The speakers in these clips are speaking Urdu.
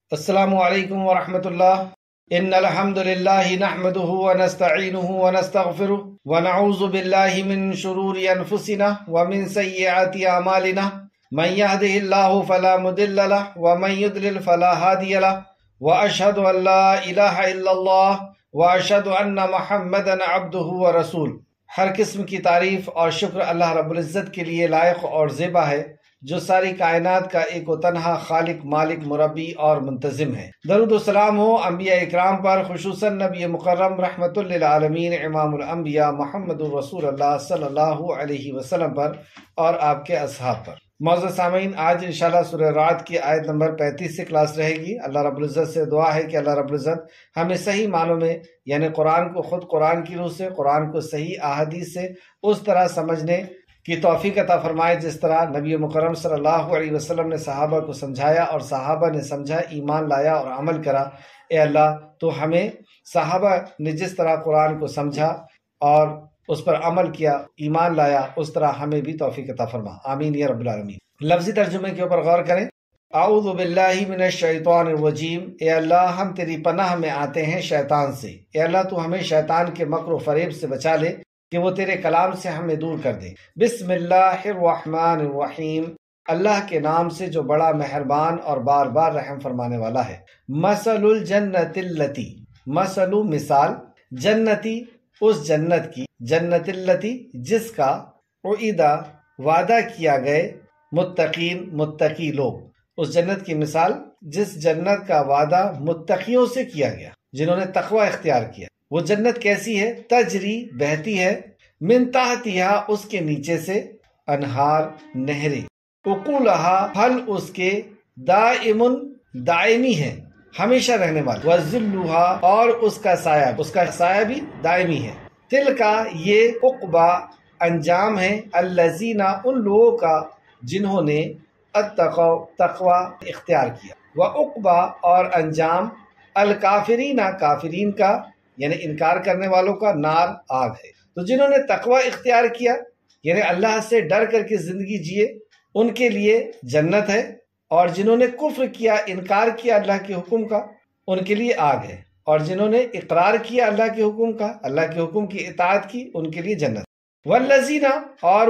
السلام علیکم ورحمۃ اللہ۔ ان الحمد للہ نحمده ونستعینه ونستغفره ونعوذ باللہ من شرور انفسنا ومن سیئات اعمالنا من يهده الله فلا مضل له ومن يضلل فلا هادي له واشهد ان لا الہ الا اللہ واشهد ان محمدا عبده ورسول۔ ہر قسم کی تعریف اور شکر اللہ رب العزت کے لیے لائق اور زیبا ہے، جو ساری کائنات کا ایک و تنہا خالق، مالک، مربی اور منتظم ہے۔ درود و سلام ہو انبیاء اکرام پر، خصوصاً نبی مکرم رحمت للعالمین امام الانبیاء محمد الرسول اللہ صلی اللہ علیہ وسلم پر اور آپ کے اصحاب پر۔ معزز سامعین، آج انشاءاللہ سورہ رعد کی آیت نمبر 35 سے کلاس رہے گی۔ اللہ رب العزت سے دعا ہے کہ اللہ رب العزت ہمیں صحیح معنوں میں، یعنی قرآن کو خود قرآن کی روح سے، قرآن کو صحیح احادیث سے اس طرح سمجھنے کی توفیق عطا فرمائے جس طرح نبی مکرم صلی اللہ علیہ وسلم نے صحابہ کو سمجھایا اور صحابہ نے سمجھا، ایمان لایا اور عمل کرا۔ اے اللہ، تو ہمیں صحابہ نے جس طرح قرآن کو سمجھا اور اس پر عمل کیا، ایمان لایا، اس طرح ہمیں بھی توفیق عطا فرما، آمین یا رب العالمین۔ لفظی ترجمے کے اوپر غور کریں۔ اعوذ باللہ من الشیطان الرجیم، اے اللہ ہم تیری پناہ میں آتے ہیں شیطان سے۔ اے اللہ تو ہمیں شیطان کے مکر و فریب سے بچا لے کہ وہ تیرے کلام سے ہمیں دور کر دے۔ بسم اللہ الرحمن الرحیم، اللہ کے نام سے جو بڑا مہربان اور بار بار رحم فرمانے والا ہے۔ مثل الجنت التی، مثل مثال، جنتی اس جنت کی، جنت التی جس کا، وعدہ وعدہ کیا گئے، متقین متقی لوگ، اس جنت کی مثال جس جنت کا وعدہ متقیوں سے کیا گیا، جنہوں نے تقوی اختیار کیا۔ وہ جنت کیسی ہے؟ تجری بہتی ہے، من تحتہا اس کے نیچے سے، انہار نہریں، اکولہا پھل اس کے، دائم دائمی ہے، ہمیشہ رہنے والا، وظلھا اور اس کا سایہ بھی دائمی ہے۔ تلکا یہ عقبہ انجام ہے، الذین ان لوگوں کا جنہوں نے اتقوا تقوی اختیار کیا، وعقبہ اور انجام الکافرین کافرین کا، یعنی انکار کرنے والوں کا، نار آگ ہے۔ تو جنہوں نے تقوی اختیار کیا، یعنی اللہ سے ڈر کر کے زندگی جیے، ان کے لیے جنت ہے، اور جنہوں نے کفر کیا، انکار کیا اللہ کے حکم کا، ان کے لیے آگ ہے، اور جنہوں نے اقرار کیا اللہ کے حکم کا، اللہ کے حکم کی اطاعت کی، ان کے لیے جنت۔ والذین اور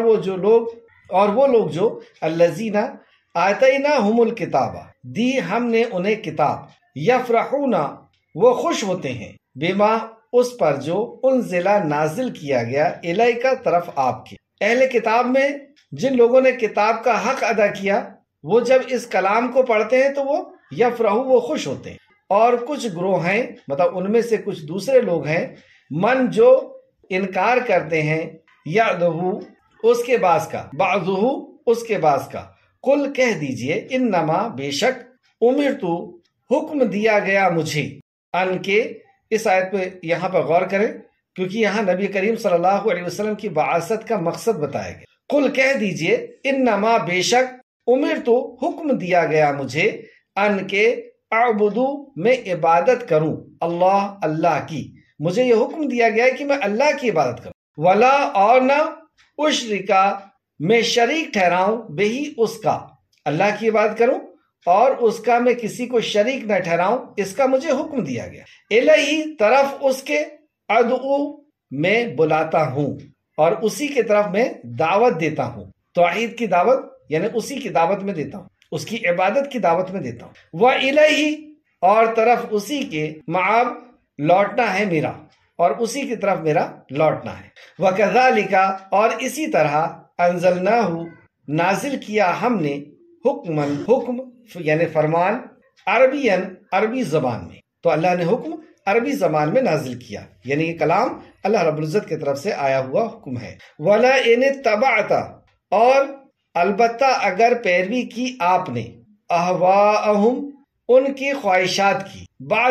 وہ لوگ جو الذین آتیناہم الکتاب دی ہم نے انہیں کتاب، یفرحون وہ خوش ہوتے ہیں، بما اس پر جو انزلہ نازل کیا گیا، الیکا طرف آپ کے۔ اہل کتاب میں جن لوگوں نے کتاب کا حق ادا کیا، وہ جب اس کلام کو پڑھتے ہیں تو وہ یفرحو وہ خوش ہوتے ہیں۔ اور کچھ گروہ ہیں، مطلب ان میں سے کچھ دوسرے لوگ ہیں، من جو انکار کرتے ہیں، یعدہو اس کے بعض کا، بعضہو اس کے بعض کا، قل کہہ دیجئے، انما بے شک، امرتو حکم دیا گیا مجھے، ان کے، اس آیت پہ یہاں پر غور کریں کیونکہ یہاں نبی کریم صلی اللہ علیہ وسلم کی بعثت کا مقصد بتایا گیا۔ قل کہہ دیجئے، انما بے شک، امرتو حکم دیا گیا مجھے، ان کے، اعبدو میں عبادت کروں، اللہ کی، مجھے یہ حکم دیا گیا ہے کہ میں اللہ کی عبادت کروں، ولا اور نہ، اشرکا میں شریک ٹھہراؤں، بہی اس کا، اللہ کی عبادت کروں اور اس کا میں کسی کو شریک نہ ٹھہراؤں، اس کا مجھے حکم دیا گیا۔ الہی طرف اس کے، ادعو میں بلاتا ہوں اور اسی کی طرف میں دعوت دیتا ہوں، توحید کی دعوت، یعنی اسی کی دعوت میں دیتا ہوں، اس کی عبادت کی دعوت میں دیتا ہوں۔ وَإِلَيْهِ اور طرف اسی کے، معاب لوٹنا ہے میرا، اور اسی کی طرف میرا لوٹنا ہے۔ وَكَذَلِكَ اور اسی طرح، انزلناہ نازل کیا ہم نے، حکمن حکم یعنی فرمان، عربین عربی زبان میں، تو اللہ نے حکم عربی زبان میں نازل کیا، یعنی یہ کلام اللہ رب العزت کی طرف سے آیا ہوا حکم ہے۔ وَلَئِنِ اتَّبَعْتَ اور البتہ اگر پیروی کی آپ نے، اہواءہم ان کی خواہشات کی،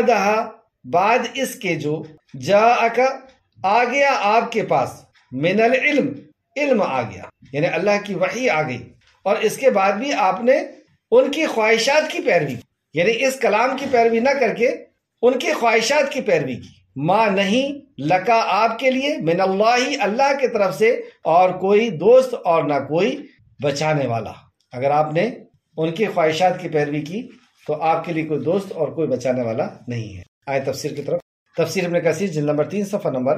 بعد اس کے جو، جاءک آ گیا آپ کے پاس، من العلم علم آ گیا، یعنی اللہ کی وحی آ گئی، اور اس کے بعد بھی آپ نے ان کی خواہشات کی پیروی کی، یعنی اس کلام کی پیروی نہ کر کے ان کی خواہشات کی پیروی کی، ما نہیں، لکا آپ کے لیے، من اللہ اللہ کی طرف سے، اور کوئی دوست اور نہ کوئی بچانے والا۔ اگر آپ نے ان کی خواہشات کی پیروی کی تو آپ کے لیے کوئی دوست اور کوئی بچانے والا نہیں ہے۔ آئے تفسیر کی طرف۔ تفسیر ابن کثیر جلد نمبر 3 صفحہ نمبر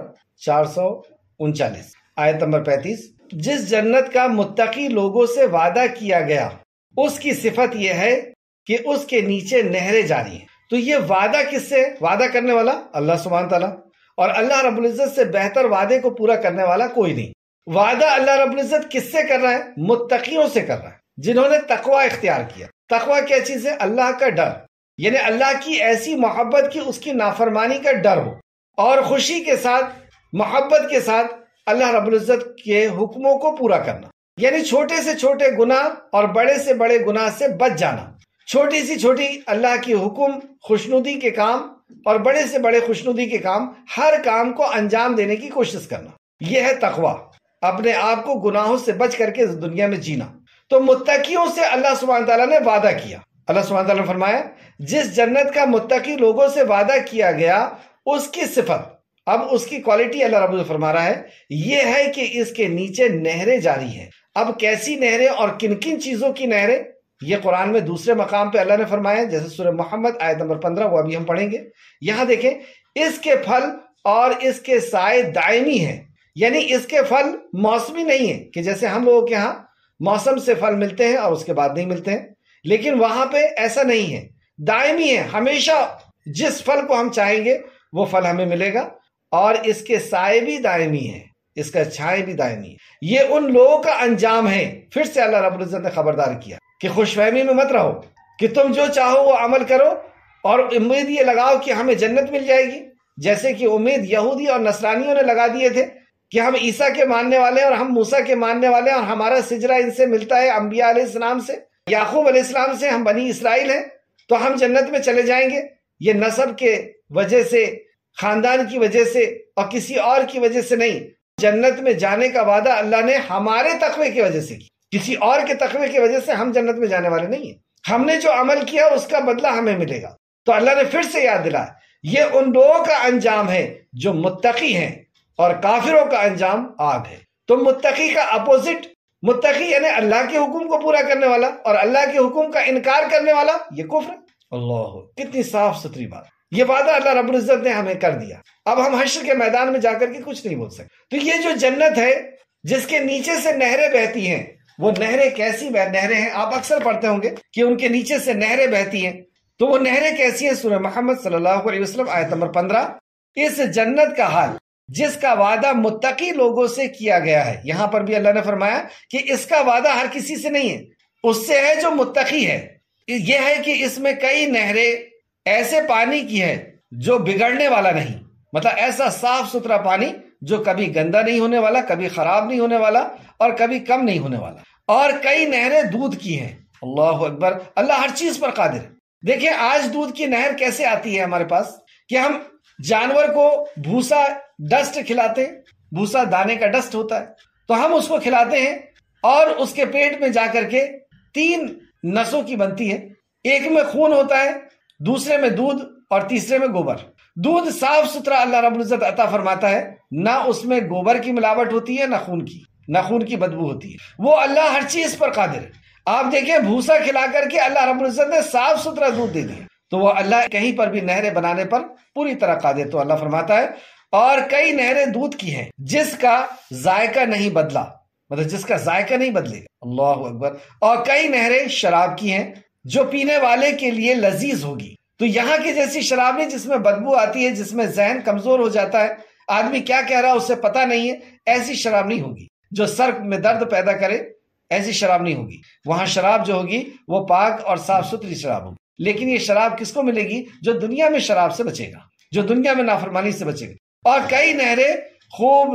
439، آیت نمبر 35۔ جس جنت کا متقی لوگوں سے وعدہ کیا گیا اس کی صفت یہ ہے کہ اس کے نیچے نہریں جاری ہیں۔ تو یہ وعدہ کس سے؟ وعدہ کرنے والا اللہ سبحانہ تعالیٰ، اور اللہ رب العزت سے بہتر وعدے کو پورا کرنے والا کوئی نہیں۔ وعدہ اللہ رب العزت کس سے کر رہا ہے؟ متقیوں سے کر رہا ہے، جنہوں نے تقوی اختیار کیا۔ تقوی کیا چیز ہے؟ اللہ کا ڈر، یعنی اللہ کی ایسی محبت کہ اس کی نافرمانی کا ڈر ہو، اور خوشی کے ساتھ، محبت کے ساتھ اللہ رب العزت کے حکموں کو پورا کرنا، یعنی چھوٹے سے چھوٹے گناہ اور بڑے سے بڑے گناہ سے بچ جانا، چھوٹی سی چھوٹی اللہ کی حکم خوشنودی کے کام اور بڑے سے بڑے خوشنودی کے کام، ہر کام کو انجام دینے کی کوشش کرنا، یہ ہے تقوی، اپنے آپ کو گناہوں سے بچ کر کے دنیا میں جینا۔ تو متقیوں سے اللہ سبحانہ تعالیٰ نے وعدہ کیا۔ اللہ سبحانہ تعالیٰ نے فرمایا جس جنت کا متقی لوگوں سے وعدہ کیا گیا اس کی صفت، اب اس کی کوالٹی اللہ رب العزت فرما رہا ہے، یہ ہے کہ اس کے نیچے نہریں جاری ہیں۔ اب کیسی نہریں اور کن کن چیزوں کی نہریں؟ یہ قرآن میں دوسرے مقام پہ اللہ نے فرمایا، جیسے سورہ محمد آیت نمبر 15، وہ ابھی ہم پڑھیں گے۔ یہاں دیکھیں، اس کے پھل اور اس کے سائے دائمی ہیں، یعنی اس کے پھل موسمی نہیں ہیں کہ جیسے ہم لوگوں کے ہاں موسم سے پھل ملتے ہیں اور اس کے بعد نہیں ملتے ہیں، لیکن وہاں پہ ایسا نہیں ہے، دائمی ہے، ہمیشہ جس پھل کو ہم چاہیں گے وہ پھل ہمیں ملے گا، اور اس کے سائے بھی دائمی ہیں، اس کا چھائے بھی دائمی ہے۔ یہ ان لوگوں کا انجام ہے۔ پھر سے اللہ رب العزت نے خبردار کیا کہ خوش فہمی میں مت رہو کہ تم جو چاہو وہ عمل کرو اور امید یہ لگاؤ کہ ہمیں جنت مل جائے گی، جیسے کہ امید یہودی اور نصرانیوں نے لگا دیے تھے کہ ہم عیسیٰ کے ماننے والے اور ہم موسیٰ کے ماننے والے، اور ہمارا سجرہ ان سے ملتا ہے، انبیاء علیہ السلام سے، یعقوب علیہ السلام سے، ہم بنی اسرائیل ہیں تو ہم جنت میں چلے جائیں گے۔ یہ نسب کے وجہ سے، خاندان کی وجہ سے اور کسی اور کی وجہ سے نہیں، جنت میں جانے کا وعدہ اللہ نے ہمارے تقوی کی وجہ سے کی، کسی اور کے تقوی کی وجہ سے ہم جنت میں جانے والے نہیں ہیں۔ ہم نے جو عمل کیا اس کا بدلہ ہمیں ملے گا۔ تو اللہ نے پھر سے یاد دلایا یہ ان لوگوں کا انجام ہے جو متقی ہیں، اور کافروں کا انجام آگ ہے۔ تو متقی کا اپوزٹ، متقی یعنی اللہ کے حکم کو پورا کرنے والا، اور اللہ کے حکم کا انکار کرنے والا یہ کفر ہے۔ اللہ، کتنی صاف ستھری بات۔ یہ وعدہ اللہ رب العزت نے ہمیں کر دیا، اب ہم حشر کے میدان میں جا کر کے کچھ نہیں بول سکتے۔ تو یہ جو جنت ہے جس کے نیچے سے نہریں بہتی ہیں، وہ نہریں کیسی نہریں ہیں؟ آپ اکثر پڑھتے ہوں گے کہ ان کے نیچے سے نہریں بہتی ہیں، تو وہ نہریں کیسی ہیں؟ سورہ محمد صلی اللہ علیہ وسلم آیت نمبر 15۔ اس جنت کا حال جس کا وعدہ متقی لوگوں سے کیا گیا ہے، یہاں پر بھی اللہ نے فرمایا کہ اس کا وعدہ ہر کسی سے نہیں ہے، اس سے ہے جو متقی ہے۔ یہ ہے کہ اس میں کئی نہریں ایسے پانی کی ہے جو بگڑنے والا نہیں، مطلب ایسا صاف ستھرا پانی جو کبھی گندا نہیں ہونے والا، کبھی خراب نہیں ہونے والا، اور کبھی کم نہیں ہونے والا، اور کئی نہریں دودھ کی ہیں۔ اللہ اکبر، اللہ ہر چیز پر قادر ہے۔ دیکھیں آج دودھ کی نہر کیسے آتی ہے ہمارے پاس کہ ہم جانور کو بھوسا ڈسٹ کھلاتے ہیں، بھوسا دانے کا ڈسٹ ہوتا ہے، تو ہم اس کو کھلاتے ہیں، اور اس کے پیٹ میں جا کر کے 3 نسوں کی بنتی ہے، ایک میں خون ہوتا ہے، دوسرے میں دودھ، اور تیسرے میں گوبر۔ دودھ صاف ستھرا اللہ رب العزت عطا فرماتا ہے، نہ اس میں گوبر کی ملاوٹ ہوتی ہے، نہ خون کی بدبو ہوتی ہے۔ وہ اللہ ہر چیز پر قادر ہے۔ آپ دیکھیں بھوسا کھلا کر کے اللہ رب العزت نے صاف ستھرا دودھ دے دیا، تو وہ اللہ کہیں پر بھی نہریں بنانے پر پوری طرح قادر۔ تو اللہ فرماتا ہے اور کئی نہریں دودھ کی ہیں جس کا ذائقہ نہیں بدلا، مطلب جس کا ذائقہ نہیں بدلے گا۔ اللہ اکبر۔ اور کئی نہریں شراب کی ہیں جو پینے والے کے لیے لذیذ ہوگی۔ تو یہاں کی جیسی شراب نہیں جس میں بدبو آتی ہے، جس میں ذہن کمزور ہو جاتا ہے، آدمی کیا کہہ رہا ہے اسے پتہ نہیں ہے، ایسی شراب نہیں ہوگی جو سر میں درد پیدا کرے، ایسی شراب نہیں ہوگی۔ وہاں شراب جو ہوگی وہ پاک اور صاف ستھری شراب ہوگی۔ لیکن یہ شراب کس کو ملے گی؟ جو دنیا میں شراب سے بچے گا، جو دنیا میں نافرمانی سے بچے گا۔ اور کئی نہریں خوب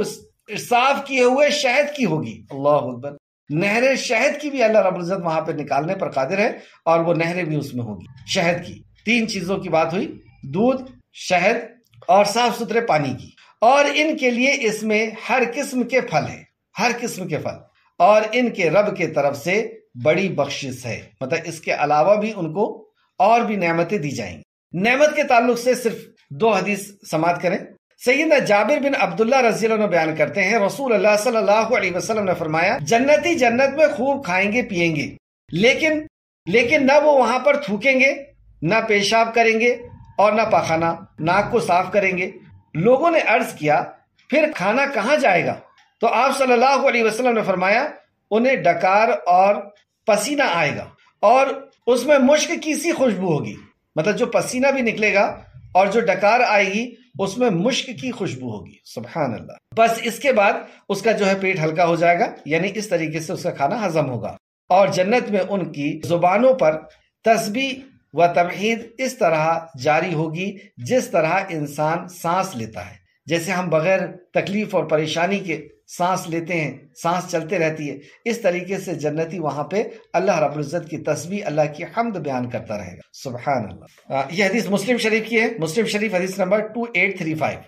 صاف کیے ہوئے شہد کی ہوگی۔ اللہ اکبر۔ نہریں شہد کی بھی اللہ رب العزت وہاں پہ نکالنے پر قادر ہے، اور وہ نہریں بھی اس میں ہوگی شہد کی۔ 3 چیزوں کی بات ہوئی، دودھ، شہد اور صاف ستھرے پانی کی۔ اور ان کے لیے اس میں ہر قسم کے پھل ہیں، ہر قسم کے پھل، اور ان کے رب کے طرف سے بڑی بخشش ہے، مطلب اس کے علاوہ بھی ان کو اور بھی نعمتیں دی جائیں گی۔ نعمت کے تعلق سے صرف 2 حدیث سماعت کریں۔ سیدنا جابر بن عبداللہ رضی اللہ عنہ بیان کرتے ہیں، رسول اللہ صلی اللہ علیہ وسلم نے فرمایا جنتی جنت میں خوب کھائیں گے پیئیں گے، لیکن نہ وہ وہاں پر تھوکیں گے نہ پیشاب کریں گے اور نہ پاخانہ، ناک کو صاف کریں گے۔ لوگوں نے عرض کیا پھر کھانا کہاں جائے گا؟ تو آپ صلی اللہ علیہ وسلم نے فرمایا انہیں ڈکار اور پسینہ آئے گا اور اس میں مشک کی سی خوشبو ہوگی، مطلب جو پسینہ بھی نکلے گا اور جو ڈکار آئے گی اس میں مشک کی خوشبو ہوگی۔ سبحان اللہ۔ بس اس کے بعد اس کا جو ہے پیٹ ہلکا ہو جائے گا، یعنی اس طریقے سے اس کا کھانا ہضم ہوگا، اور جنت میں ان کی زبانوں پر تسبیح و تمحید اس طرح جاری ہوگی جس طرح انسان سانس لیتا ہے، جیسے ہم بغیر تکلیف اور پریشانی کے سانس لیتے ہیں، سانس چلتے رہتی ہے، اس طریقے سے جنتی وہاں پہ اللہ رب العزت کی تسبیح، اللہ کی حمد بیان کرتا رہے گا۔ سبحان اللہ۔ یہ حدیث مسلم شریف کی ہے، مسلم شریف حدیث نمبر 2835،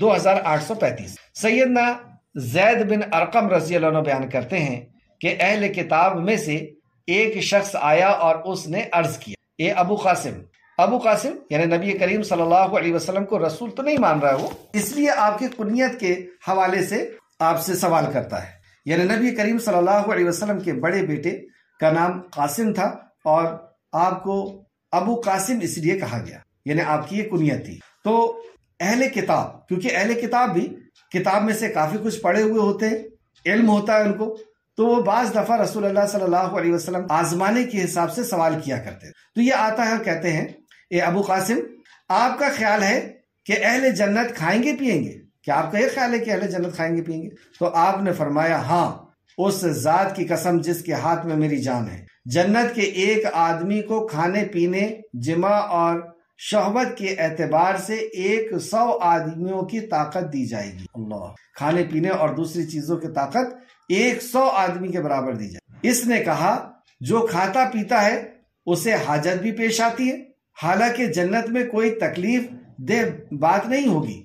2835۔ سیدنا زید بن ارقم رضی اللہ عنہ بیان کرتے ہیں کہ اہل کتاب میں سے ایک شخص آیا اور اس نے عرض کیا، اے ابو قاسم یعنی نبی کریم صلی اللہ علیہ وسلم کو رسول تو نہیں مان رہا ہے وہ، اس لیے آپ کی کنیت کے حوالے سے آپ سے سوال کرتا ہے۔ یعنی نبی کریم صلی اللہ علیہ وسلم کے بڑے بیٹے کا نام قاسم تھا اور آپ کو ابو قاسم اس لیے کہا گیا، یعنی آپ کی یہ کنیت تھی۔ تو اہل کتاب، کیونکہ اہل کتاب بھی کتاب میں سے کافی کچھ پڑھے ہوئے ہوتے ہیں، علم ہوتا ہے ان کو، تو وہ بعض دفعہ رسول اللہ صلی اللہ علیہ وسلم آزمانے کے حساب سے سوال کیا کرتے ہیں۔ تو یہ آتا ہے اور کہتے ہیں، اے ابو قاسم، آپ کا خیال ہے کہ اہل جنت کھائیں گے پیئیں گے؟ کیا آپ کا یہ خیال ہے کہ اہل جنت کھائیں گے پیئیں گے؟ تو آپ نے فرمایا، ہاں، اس ذات کی قسم جس کے ہاتھ میں میری جان ہے، جنت کے ایک آدمی کو کھانے پینے، جمع اور شہوت کے اعتبار سے 100 آدمیوں کی طاقت دی جائے گی۔ اللہ، کھانے پینے اور دوسری چیزوں کی طاقت 100 آدمی کے برابر دی جائے۔ اس نے کہا، جو کھاتا پیتا ہے اسے حاجت بھی پیش آتی ہے، حالانکہ جنت میں کوئی تکلیف دہ بات نہیں ہوگی،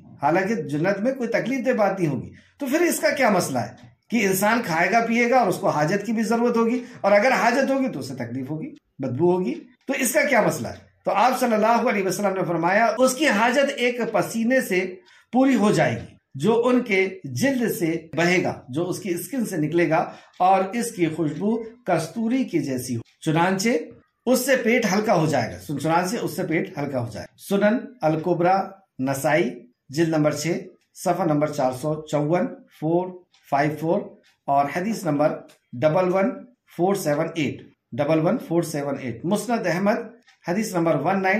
تو پھر اس کا کیا مسئلہ ہے کہ انسان کھائے گا پیے گا اور اس کو حاجت کی بھی ضرورت ہوگی، اور اگر حاجت ہوگی تو اسے تکلیف ہوگی، بدبو ہوگی، تو اس کا کیا مسئلہ ہے؟ تو آپ صلی اللہ علیہ وسلم نے فرمایا، اس کی حاجت ایک پسینے سے پوری ہو جائے گی جو ان کے جلد سے بہے گا، جو اس کی اسکن سے نکلے گا، اور اس کی خوشبو کستوری کی جیسی ہو، چنانچہ اس سے پیٹ ہلکا ہو جائے گا۔ سنن الکبرى نسائی جلد نمبر 6 صفحہ نمبر 454، 454، اور حدیث نمبر 11478، مسند احمد حدیث نمبر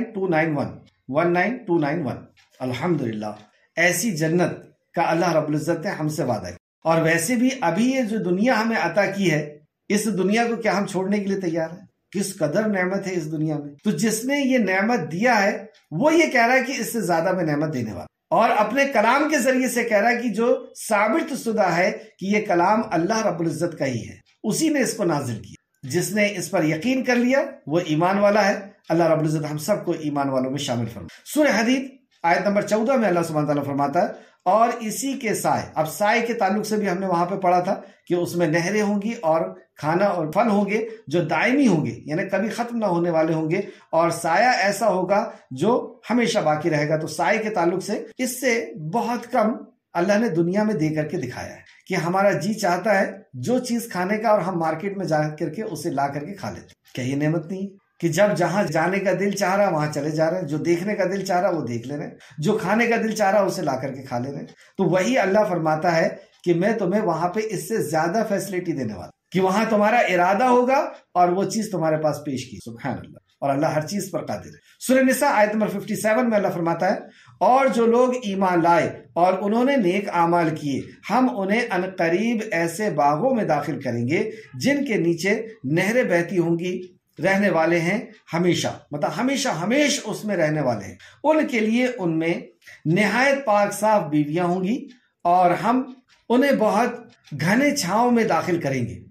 19291۔ الحمدللہ، ایسی جنت کا اللہ رب العزت نے ہم سے وعدہ کیا، اور ویسے بھی ابھی یہ جو دنیا ہمیں عطا کی ہے، اس دنیا کو کیا ہم چھوڑنے کے لیے تیار ہیں؟ کس قدر نعمت ہے اس دنیا میں۔ تو جس نے یہ نعمت دیا ہے وہ یہ کہہ رہا ہے کہ اس سے زیادہ میں نعمت دینے والا، اور اپنے کلام کے ذریعے سے کہہ رہا ہے کہ جو ثابت شدہ ہے کہ یہ کلام اللہ رب العزت کا ہی ہے، اسی نے اس کو نازل کیا۔ جس نے اس پر یقین کر لیا وہ ایمان والا ہے۔ اللہ رب العزت ہم سب کو ایمان والوں میں شامل فرمائے۔ سورہ حدید آیت نمبر 14 میں اللہ سبحانہ تعالیٰ فرماتا ہے، اور اسی کے سائے، اب سائے کے تعلق سے بھی ہم نے وہاں پہ پڑھا تھا کہ اس میں نہریں ہوں گی اور کھانا اور پھل ہوں گے جو دائمی ہوں گے، یعنی کبھی ختم نہ ہونے والے ہوں گے، اور سایہ ایسا ہوگا جو ہمیشہ باقی رہے گا۔ تو سائے کے تعلق سے اس سے بہت کم اللہ نے دنیا میں دے کر کے دکھایا ہے کہ ہمارا جی چاہتا ہے جو چیز کھانے کا، اور ہم مارکیٹ میں جا کر کے اسے لا کر کے کھا لیتے۔ کیا یہ نعمت نہیں کہ جب جہاں جانے کا دل چاہ رہا وہاں چلے جا رہے ہیں، جو دیکھنے کا دل چاہ رہا وہ دیکھ لے رہے ہیں، جو کھانے کا دل چاہ رہا اسے لا کر کے کھا لے رہے ہیں۔ تو وہی اللہ فرماتا ہے کہ میں تمہیں وہاں پہ اس سے زیادہ فیسلٹی دینے والا، کہ وہاں تمہارا ارادہ ہوگا اور وہ چیز تمہارے پاس پیش کی۔ سبحان اللہ، اور اللہ ہر چیز پر قادر ہے۔ سورہ نساء آیت نمبر 57 میں اللہ فرماتا ہے، اور جو لوگ ایمان لائے اور انہوں نے نیک اعمال کیے، ہم انہیں عنقریب ایسے باغوں میں داخل کریں گے جن کے نیچے نہریں بہتی ہوں گی، رہنے والے ہیں ہمیشہ، مطلب ہمیشہ اس میں رہنے والے ہیں۔ ان کے لیے ان میں نہایت پاک صاف بیویاں ہوں گی، اور ہم انہیں بہت گھنے چھاؤں میں داخل کریں گے،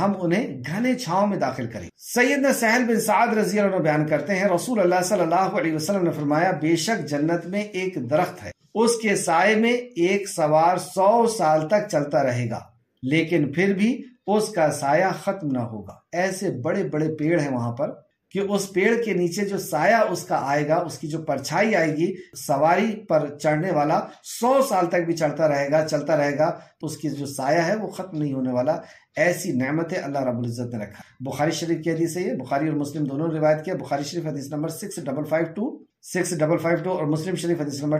سیدنا سہل بن سعد رضی اللہ عنہ بیان کرتے ہیں، رسول اللہ صلی اللہ علیہ وسلم نے فرمایا، بے شک جنت میں ایک درخت ہے، اس کے سائے میں ایک سوار 100 سال تک چلتا رہے گا، لیکن پھر بھی اس کا سایہ ختم نہ ہوگا۔ ایسے بڑے بڑے پیڑ ہیں وہاں پر کہ اس پیڑ کے نیچے جو سایہ اس کا آئے گا، اس کی جو پرچھائی آئے گی، سواری پر چڑھنے والا 100 سال تک بھی چڑھتا رہے گا، چلتا رہے گا، تو اس کی جو سایہ ہے وہ ختم نہیں ہونے والا۔ ایسی نعمتیں اللہ رب العزت نے رکھا۔ بخاری شریف کی حدیث ہے یہ، بخاری اور مسلم دونوں روایت کیا۔ بخاری شریف حدیث نمبر 6552 اور مسلم شریف حدیث نمبر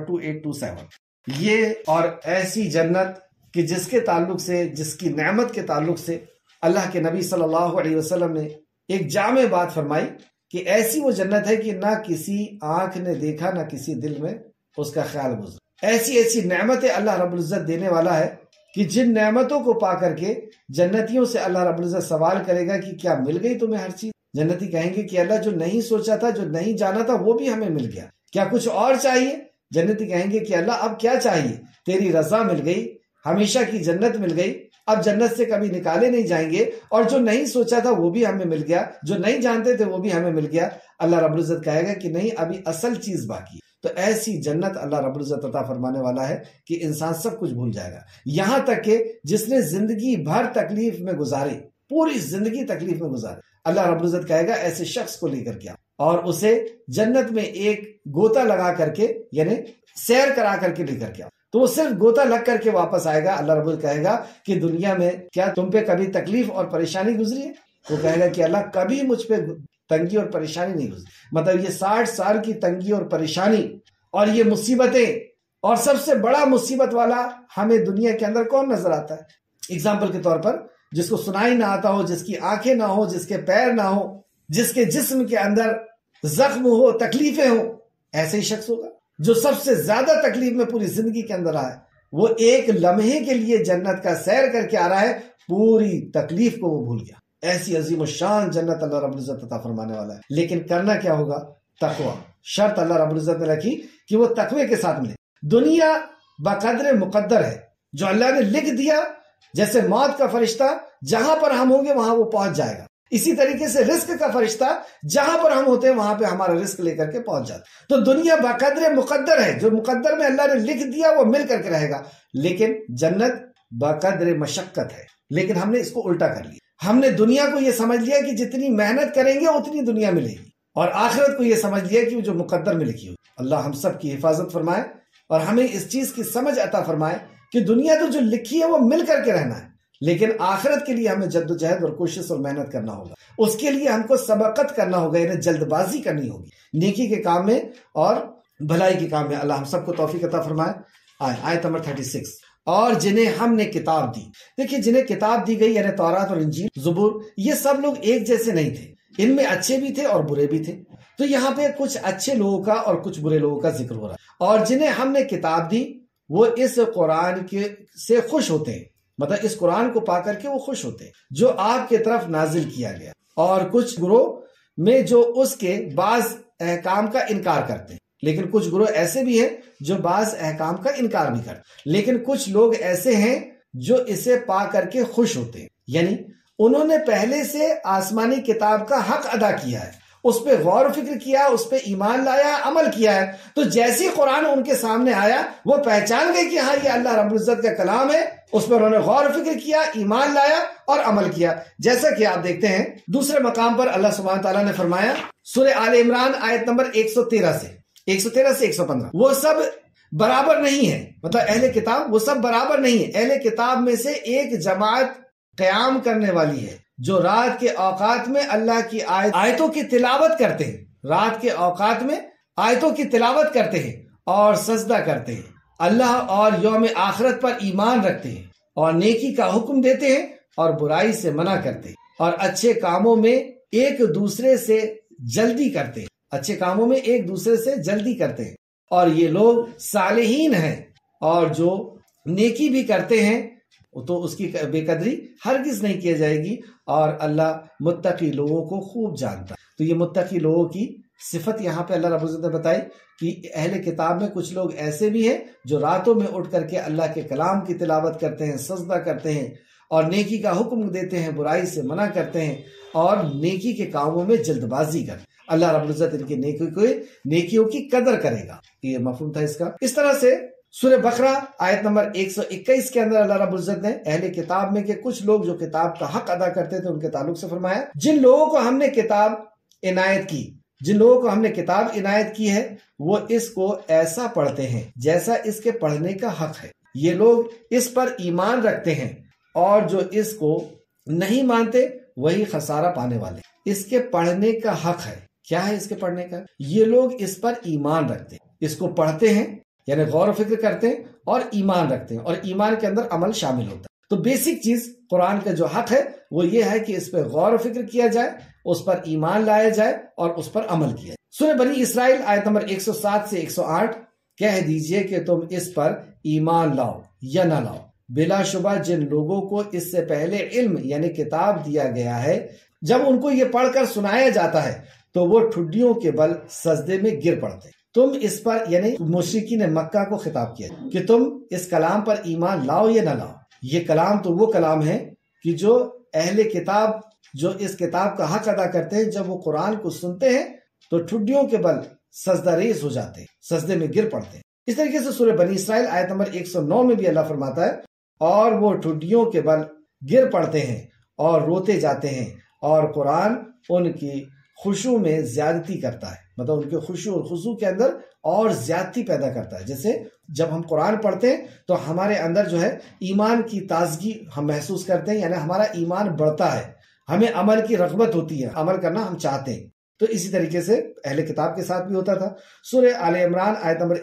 2827۔ یہ اور ایسی جنت کہ جس کے تعلق سے، جس کی نعمت کے تعلق سے اللہ کے نبی صلی اللہ علیہ وسلم نے ایک جامع بات فرمائی کہ ایسی وہ جنت ہے کہ نہ کسی آنکھ نے دیکھا، نہ کسی دل میں اس کا خیال گزرا۔ ایسی نعمتیں اللہ رب العزت دینے والا ہے کہ جن نعمتوں کو پا کر کے جنتیوں سے اللہ رب العزت سوال کرے گا کہ کیا مل گئی تمہیں ہر چیز؟ جنتی کہیں گے کہ اللہ جو نہیں سوچا تھا، جو نہیں جانا تھا، وہ بھی ہمیں مل گیا، کیا کچھ اور چاہیے؟ جنتی کہیں گے کہ اللہ اب کیا چاہیے؟ تیری رضا مل گئی، ہمیشہ کی جنت مل گئی، اب جنت سے کبھی نکالے نہیں جائیں گے، اور جو نہیں سوچا تھا وہ بھی ہمیں مل گیا، جو نہیں جانتے تھے وہ بھی ہمیں مل گیا۔ اللہ رب العزت کہے گا کہ نہیں، ابھی اصل چیز باقی ہے۔ تو ایسی جنت اللہ رب العزت عطا فرمانے والا ہے کہ انسان سب کچھ بھول جائے گا، یہاں تک کہ جس نے زندگی بھر تکلیف میں گزارے، پوری زندگی تکلیف میں گزارے، اللہ رب العزت کہے گا ایسے شخص کو لے کر کے اور اسے جنت میں ایک گوتا لگا کر کے، یعنی سیر کرا کر کے لے کر کے تو وہ صرف گوتا لگ کر کے واپس آئے گا۔ اللہ رب العزت کہے گا کہ دنیا میں کیا تم پہ کبھی تکلیف اور پریشانی گزری ہے؟ وہ کہے گا کہ اللہ کبھی مجھ پہ تنگی اور پریشانی نہیں گزری۔ مطلب یہ 60 سال کی تنگی اور پریشانی اور یہ مصیبتیں، اور سب سے بڑا مصیبت والا ہمیں دنیا کے اندر کون نظر آتا ہے؟ اگزامپل کے طور پر جس کو سنائی نہ آتا ہو، جس کی آنکھیں نہ ہو، جس کے پیر نہ ہو، جس کے جسم کے اندر زخم ہو، تکلیفیں ہو، ایسے ہی شخص ہوگا جو سب سے زیادہ تکلیف میں پوری زندگی کے اندر آئے۔ وہ ایک لمحے کے لیے جنت کا سیر کر کے آ رہا ہے، پوری تکلیف کو وہ بھول گیا۔ ایسی عظیم الشان جنت اللہ رب العزت عطا فرمانے والا ہے، لیکن کرنا کیا ہوگا؟ تقوی۔ شرط اللہ رب العزت نے رکھی کہ وہ تقوی کے ساتھ ملے۔ دنیا بقدر مقدر ہے، جو اللہ نے لکھ دیا، جیسے موت کا فرشتہ جہاں پر ہم ہوں گے وہاں وہ پہنچ جائے گا، اسی طریقے سے رزق کا فرشتہ جہاں پر ہم ہوتے ہیں وہاں پہ ہمارا رزق لے کر کے پہنچ جاتا ہے۔ تو دنیا بقدر مقدر ہے، جو مقدر میں اللہ نے لکھ دیا وہ مل کر کے رہے گا، لیکن جنت بقدر مشقت ہے۔ لیکن ہم نے اس کو الٹا کر لیا، ہم نے دنیا کو یہ سمجھ لیا کہ جتنی محنت کریں گے اتنی دنیا ملے گی، اور آخرت کو یہ سمجھ لیا کہ جو مقدر میں لکھی ہوئی۔ اللہ ہم سب کی حفاظت فرمائے اور ہمیں اس چیز کی سمجھ عطا فرمائے کہ دنیا تو جو لکھی ہے وہ مل کر کے رہنا ہے، لیکن آخرت کے لیے ہمیں جد و جہد اور کوشش اور محنت کرنا ہوگا۔ اس کے لیے ہم کو سبقت کرنا ہوگا، یعنی جلد بازی کرنی ہوگی نیکی کے کام میں اور بھلائی کے کام میں۔ اللہ ہم سب کو توفیق عطا فرمائے۔ آیت نمبر 36، اور جنہیں ہم نے کتاب دی۔ دیکھیے، جنہیں کتاب دی گئی یعنی تورات اور انجیل، زبور، یہ سب لوگ ایک جیسے نہیں تھے، ان میں اچھے بھی تھے اور برے بھی تھے۔ تو یہاں پہ کچھ اچھے لوگوں کا اور کچھ برے لوگوں کا ذکر ہو رہا ہے۔ اور جنہیں ہم نے کتاب دی وہ اس قرآن کے سے خوش ہوتے ہیں، مطلب اس قرآن کو پا کر کے وہ خوش ہوتے ہیں جو آپ کے طرف نازل کیا گیا، اور کچھ گروہ میں جو اس کے بعض احکام کا انکار کرتے ہیں، لیکن کچھ گروہ ایسے بھی ہیں جو بعض احکام کا انکار بھی کرتے ہیں، لیکن کچھ لوگ ایسے ہیں جو اسے پا کر کے خوش ہوتے ہیں، یعنی انہوں نے پہلے سے آسمانی کتاب کا حق ادا کیا ہے، اس پہ غور و فکر کیا، اس پہ ایمان لایا، عمل کیا ہے، تو جیسی قرآن ان کے سامنے آیا وہ پہچان گئے کہ ہاں یہ اللہ رب العزت کا کلام ہے، اس پر انہوں نے غور و فکر کیا، ایمان لایا اور عمل کیا۔ جیسا کہ آپ دیکھتے ہیں دوسرے مقام پر اللہ سبحانہ تعالیٰ نے فرمایا سورہ آل عمران آیت نمبر 113 سے 115، وہ سب برابر نہیں ہے، مطلب اہل کتاب وہ سب برابر نہیں ہے، اہل کتاب میں سے ایک جماعت قیام کرنے والی ہے جو رات کے اوقات میں اللہ کی آیتوں کی تلاوت کرتے ہیں، رات کے اوقات میں آیتوں کی تلاوت کرتے ہیں اور سجدہ کرتے ہیں، اللہ اور یوم آخرت پر ایمان رکھتے ہیں، اور نیکی کا حکم دیتے ہیں اور برائی سے منع کرتے ہیں، اور اچھے کاموں میں ایک دوسرے سے جلدی کرتے ہیں، اچھے کاموں میں ایک دوسرے سے جلدی کرتے ہیں، اور یہ لوگ صالحین ہیں، اور جو نیکی بھی کرتے ہیں تو اس کی بے قدری ہرگز نہیں کی جائے گی، اور اللہ متقی لوگوں کو خوب جانتا ہے۔ تو یہ متقی لوگوں کی صفت یہاں پہ اللہ رب العزت نے بتائی کہ اہل کتاب میں کچھ لوگ ایسے بھی ہیں جو راتوں میں اٹھ کر کے اللہ کے کلام کی تلاوت کرتے ہیں، سجدہ کرتے ہیں، اور نیکی کا حکم دیتے ہیں، برائی سے منع کرتے ہیں، اور نیکی کے کاموں میں جلد بازی کرتے ہیں۔ اللہ رب العزت ان کی نیکیوں کی قدر کرے گا۔ یہ مفہوم تھا اس کا۔ اس طرح سے سورہ بقرہ آیت نمبر 121 کے اندر اللہ رب العزت نے اہل کتاب میں کے کچھ لوگ جو کتاب کا حق ادا کرتے تھے ان کے تعلق سے فرمایا، جن لوگوں کو ہم نے کتاب عنایت کی، جن لوگوں کو ہم نے کتاب عنایت کی ہے وہ اس کو ایسا پڑھتے ہیں جیسا اس کے پڑھنے کا حق ہے۔ یہ لوگ اس پر ایمان رکھتے ہیں اور جو اس کو نہیں مانتے وہی خسارہ پانے والے۔ اس کے پڑھنے کا حق ہے، کیا ہے اس کے پڑھنے کا؟ یہ لوگ اس پر ایمان رکھتے ہیں، اس کو پڑھتے ہیں یعنی غور و فکر کرتے ہیں اور ایمان رکھتے ہیں، اور ایمان کے اندر عمل شامل ہوتا ہے۔ تو بیسک چیز قرآن کا جو حق ہے وہ یہ ہے کہ اس پہ غور و فکر کیا جائے، اس پر ایمان لایا جائے اور اس پر عمل کیا جائے۔ سورہ بنی اسرائیل آیت نمبر 107 سے 108، کہہ دیجئے کہ تم اس پر ایمان لاؤ یا نہ لاؤ، بلا شبہ جن لوگوں کو اس سے پہلے علم یعنی کتاب دیا گیا ہے، جب ان کو یہ پڑھ کر سنایا جاتا ہے تو وہ ٹھڈیوں کے بل سجدے میں گر پڑتے۔ تم اس پر یعنی مشرکین مکہ کو خطاب کیا کہ تم اس کلام پر ایمان لاؤ یا نہ لاؤ۔ یہ کلام تو وہ کلام ہے کہ جو اہل کتاب جو اس کتاب کا حق ادا کرتے ہیں، جب وہ قرآن کو سنتے ہیں تو ٹھڈیوں کے بل سجدہ ریز ہو جاتے ہیں، سجدے میں گر پڑتے ہیں۔ اس طریقے سے سورہ بنی اسرائیل آیت نمبر 109 میں بھی اللہ فرماتا ہے، اور وہ ٹھڈیوں کے بل گر پڑتے ہیں اور روتے جاتے ہیں، اور قرآن ان کی خشوع میں زیادتی کرتا ہے، مطلب ان کے خشوع اور خضوع کے اندر اور زیادتی پیدا کرتا ہے۔ جیسے جب ہم قرآن پڑھتے ہیں تو ہمارے اندر جو ہے ایمان کی تازگی ہم محسوس کرتے ہیں، یعنی ہمارا ایمان بڑھتا ہے، ہمیں عمل کی رغبت ہوتی ہے، عمل کرنا ہم چاہتے ہیں۔ تو اسی طریقے سے اہل کتاب کے ساتھ بھی ہوتا تھا۔ سورہ آل عمران آیت نمبر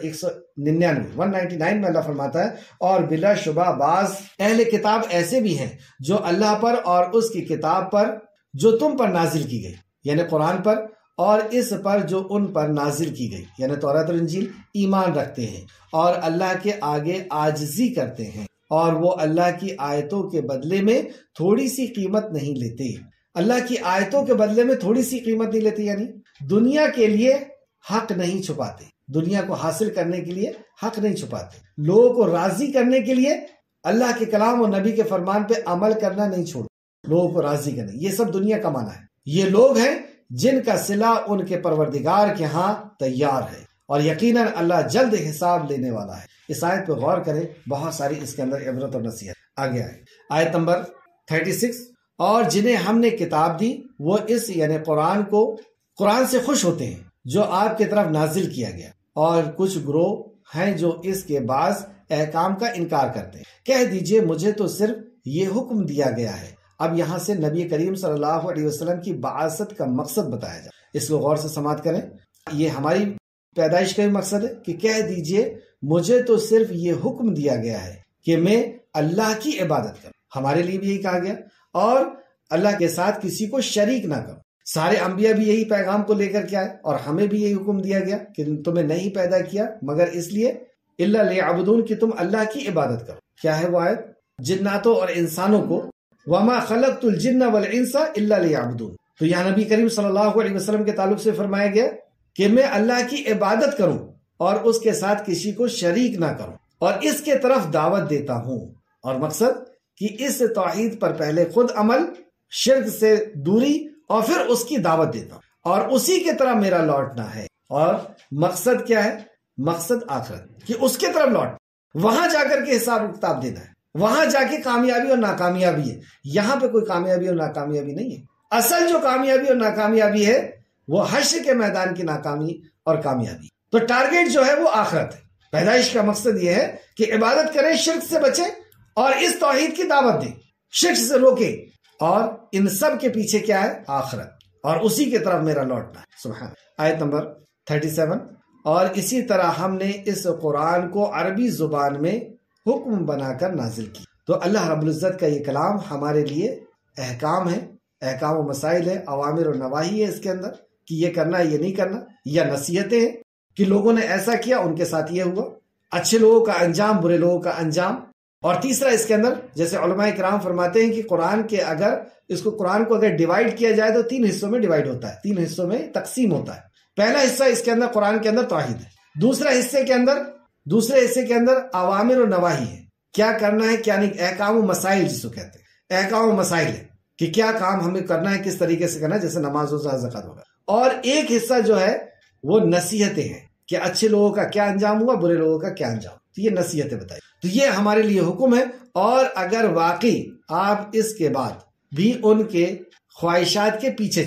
199 میں اللہ فرماتا ہے، اور بلا شبہ بعض اہل کتاب ایسے بھی ہیں جو اللہ پر اور اس کی کتاب پر جو تم پر نازل کی گئی، یعنی قرآن پر، اور اس پر جو ان پر نازل کی گئی یعنی توراۃ اور انجیل، ایمان رکھتے ہیں اور اللہ کے آگے عاجزی کرتے ہیں، اور وہ اللہ کی آیتوں کے بدلے میں تھوڑی سی قیمت نہیں لیتے۔ اللہ کی آیتوں کے بدلے میں تھوڑی سی قیمت نہیں لیتے، یعنی دنیا کے لیے حق نہیں چھپاتے، دنیا کو حاصل کرنے کے لیے حق نہیں چھپاتے، لوگوں کو راضی کرنے کے لیے اللہ کے کلام اور نبی کے فرمان پہ عمل کرنا نہیں چھوڑتے، لوگوں کو راضی کرنا، یہ سب دنیا کا معنی ہے۔ یہ لوگ ہیں جن کا صلہ ان کے پروردگار کے ہاں تیار ہے، اور یقیناً اللہ جلد حساب لینے والا ہے۔ اس آیت پہ غور کریں، بہت ساری اس کے اندر عبرت اور نصیحت آگے آئے۔ آیت نمبر 36، اور جنہیں ہم نے کتاب دی وہ اس یعنی قرآن سے خوش ہوتے ہیں جو آپ کی طرف نازل کیا گیا، اور کچھ گروہ ہیں جو اس کے بعض احکام کا انکار کرتے ہیں۔ کہہ دیجئے مجھے تو صرف یہ حکم دیا گیا ہے۔ اب یہاں سے نبی کریم صلی اللہ علیہ وسلم کی بعثت کا مقصد بتایا جائے، اس کو غور سے سماعت کریں۔ یہ ہماری پیدائش کا بھی مقصد ہے کہ کہہ دیجئے مجھے تو صرف یہ حکم دیا گیا ہے کہ میں اللہ کی عبادت کروں، ہمارے لیے بھی یہی کہا گیا، اور اللہ کے ساتھ کسی کو شریک نہ کرو۔ سارے انبیاء بھی یہی پیغام کو لے کر کے آئے، اور ہمیں بھی یہی حکم دیا گیا کہ تمہیں نہیں پیدا کیا مگر اس لیے الا لیعبدون کہ تم اللہ کی عبادت کرو۔ کیا ہے وہ آیت؟ جناتوں اور انسانوں کو وما خلقت الجن والانس الا لیعبدون، تو یہاں نبی کریم صلی اللہ علیہ وسلم کے تعلق سے فرمایا گیا کہ میں اللہ کی عبادت کروں اور اس کے ساتھ کسی کو شریک نہ کروں، اور اس کے طرف دعوت دیتا ہوں، اور مقصد کہ اس توحید پر پہلے خود عمل، شرک سے دوری، اور پھر اس کی دعوت دیتا ہوں، اور اسی کی طرف میرا لوٹنا ہے۔ اور مقصد کیا ہے؟ مقصد آخرت، کہ اس کے طرف لوٹ، وہاں جا کر کے حساب کتاب دینا ہے، وہاں جا کے کامیابی اور ناکامیابی ہے۔ یہاں پہ کوئی کامیابی اور ناکامیابی نہیں ہے، اصل جو کامیابی اور ناکامیابی ہے وہ حشر کے میدان کی ناکامی اور کامیابی۔ تو ٹارگیٹ جو ہے وہ آخرت ہے۔ پیدائش کا مقصد یہ ہے کہ عبادت کریں، شرک سے بچیں اور اس توحید کی دعوت دیں، شرک سے روکیں، اور ان سب کے پیچھے کیا ہے؟ آخرت، اور اسی کی طرف میرا لوٹنا ہے۔ سبحان۔ آیت نمبر 37، اور اسی طرح ہم نے اس قرآن کو عربی زبان میں حکم بنا کر نازل کی۔ تو اللہ رب العزت کا یہ کلام ہمارے لیے احکام ہے، احکام و مسائل ہے، اوامر و نواہی ہے اس کے اندر کہ یہ کرنا یہ نہیں کرنا، یا نصیحتیں ہیں کہ لوگوں نے ایسا کیا ان کے ساتھ یہ ہوا، اچھے لوگوں کا انجام، برے لوگوں کا انجام۔ اور تیسرا اس کے اندر جیسے علماء کرام فرماتے ہیں کہ قرآن کو اگر ڈیوائیڈ کیا جائے تو 3 حصوں میں ڈیوائیڈ ہوتا ہے، 3 حصوں میں تقسیم ہوتا ہے۔ پہلا حصہ اس کے اندر قرآن کے اندر توحید ہے، دوسرے حصے کے اندر اوامر و نواہی ہے، کیا کرنا ہے کیا نہیں، احکام و مسائل جس کو کہتے ہیں، احکام و مسائل ہے کہ کیا کام ہمیں کرنا ہے، کس طریقے سے کرنا ہے، جیسے نماز و زکات ہوگا۔ اور ایک حصہ جو ہے وہ نصیحتیں ہیں کہ اچھے لوگوں کا کیا انجام ہوا، برے لوگوں کا کیا انجام، تو یہ نصیحتیں بتائی۔ تو یہ ہمارے لیے حکم ہے، اور اگر واقعی آپ اس کے بعد بھی ان کے خواہشات کے پیچھے چلیں،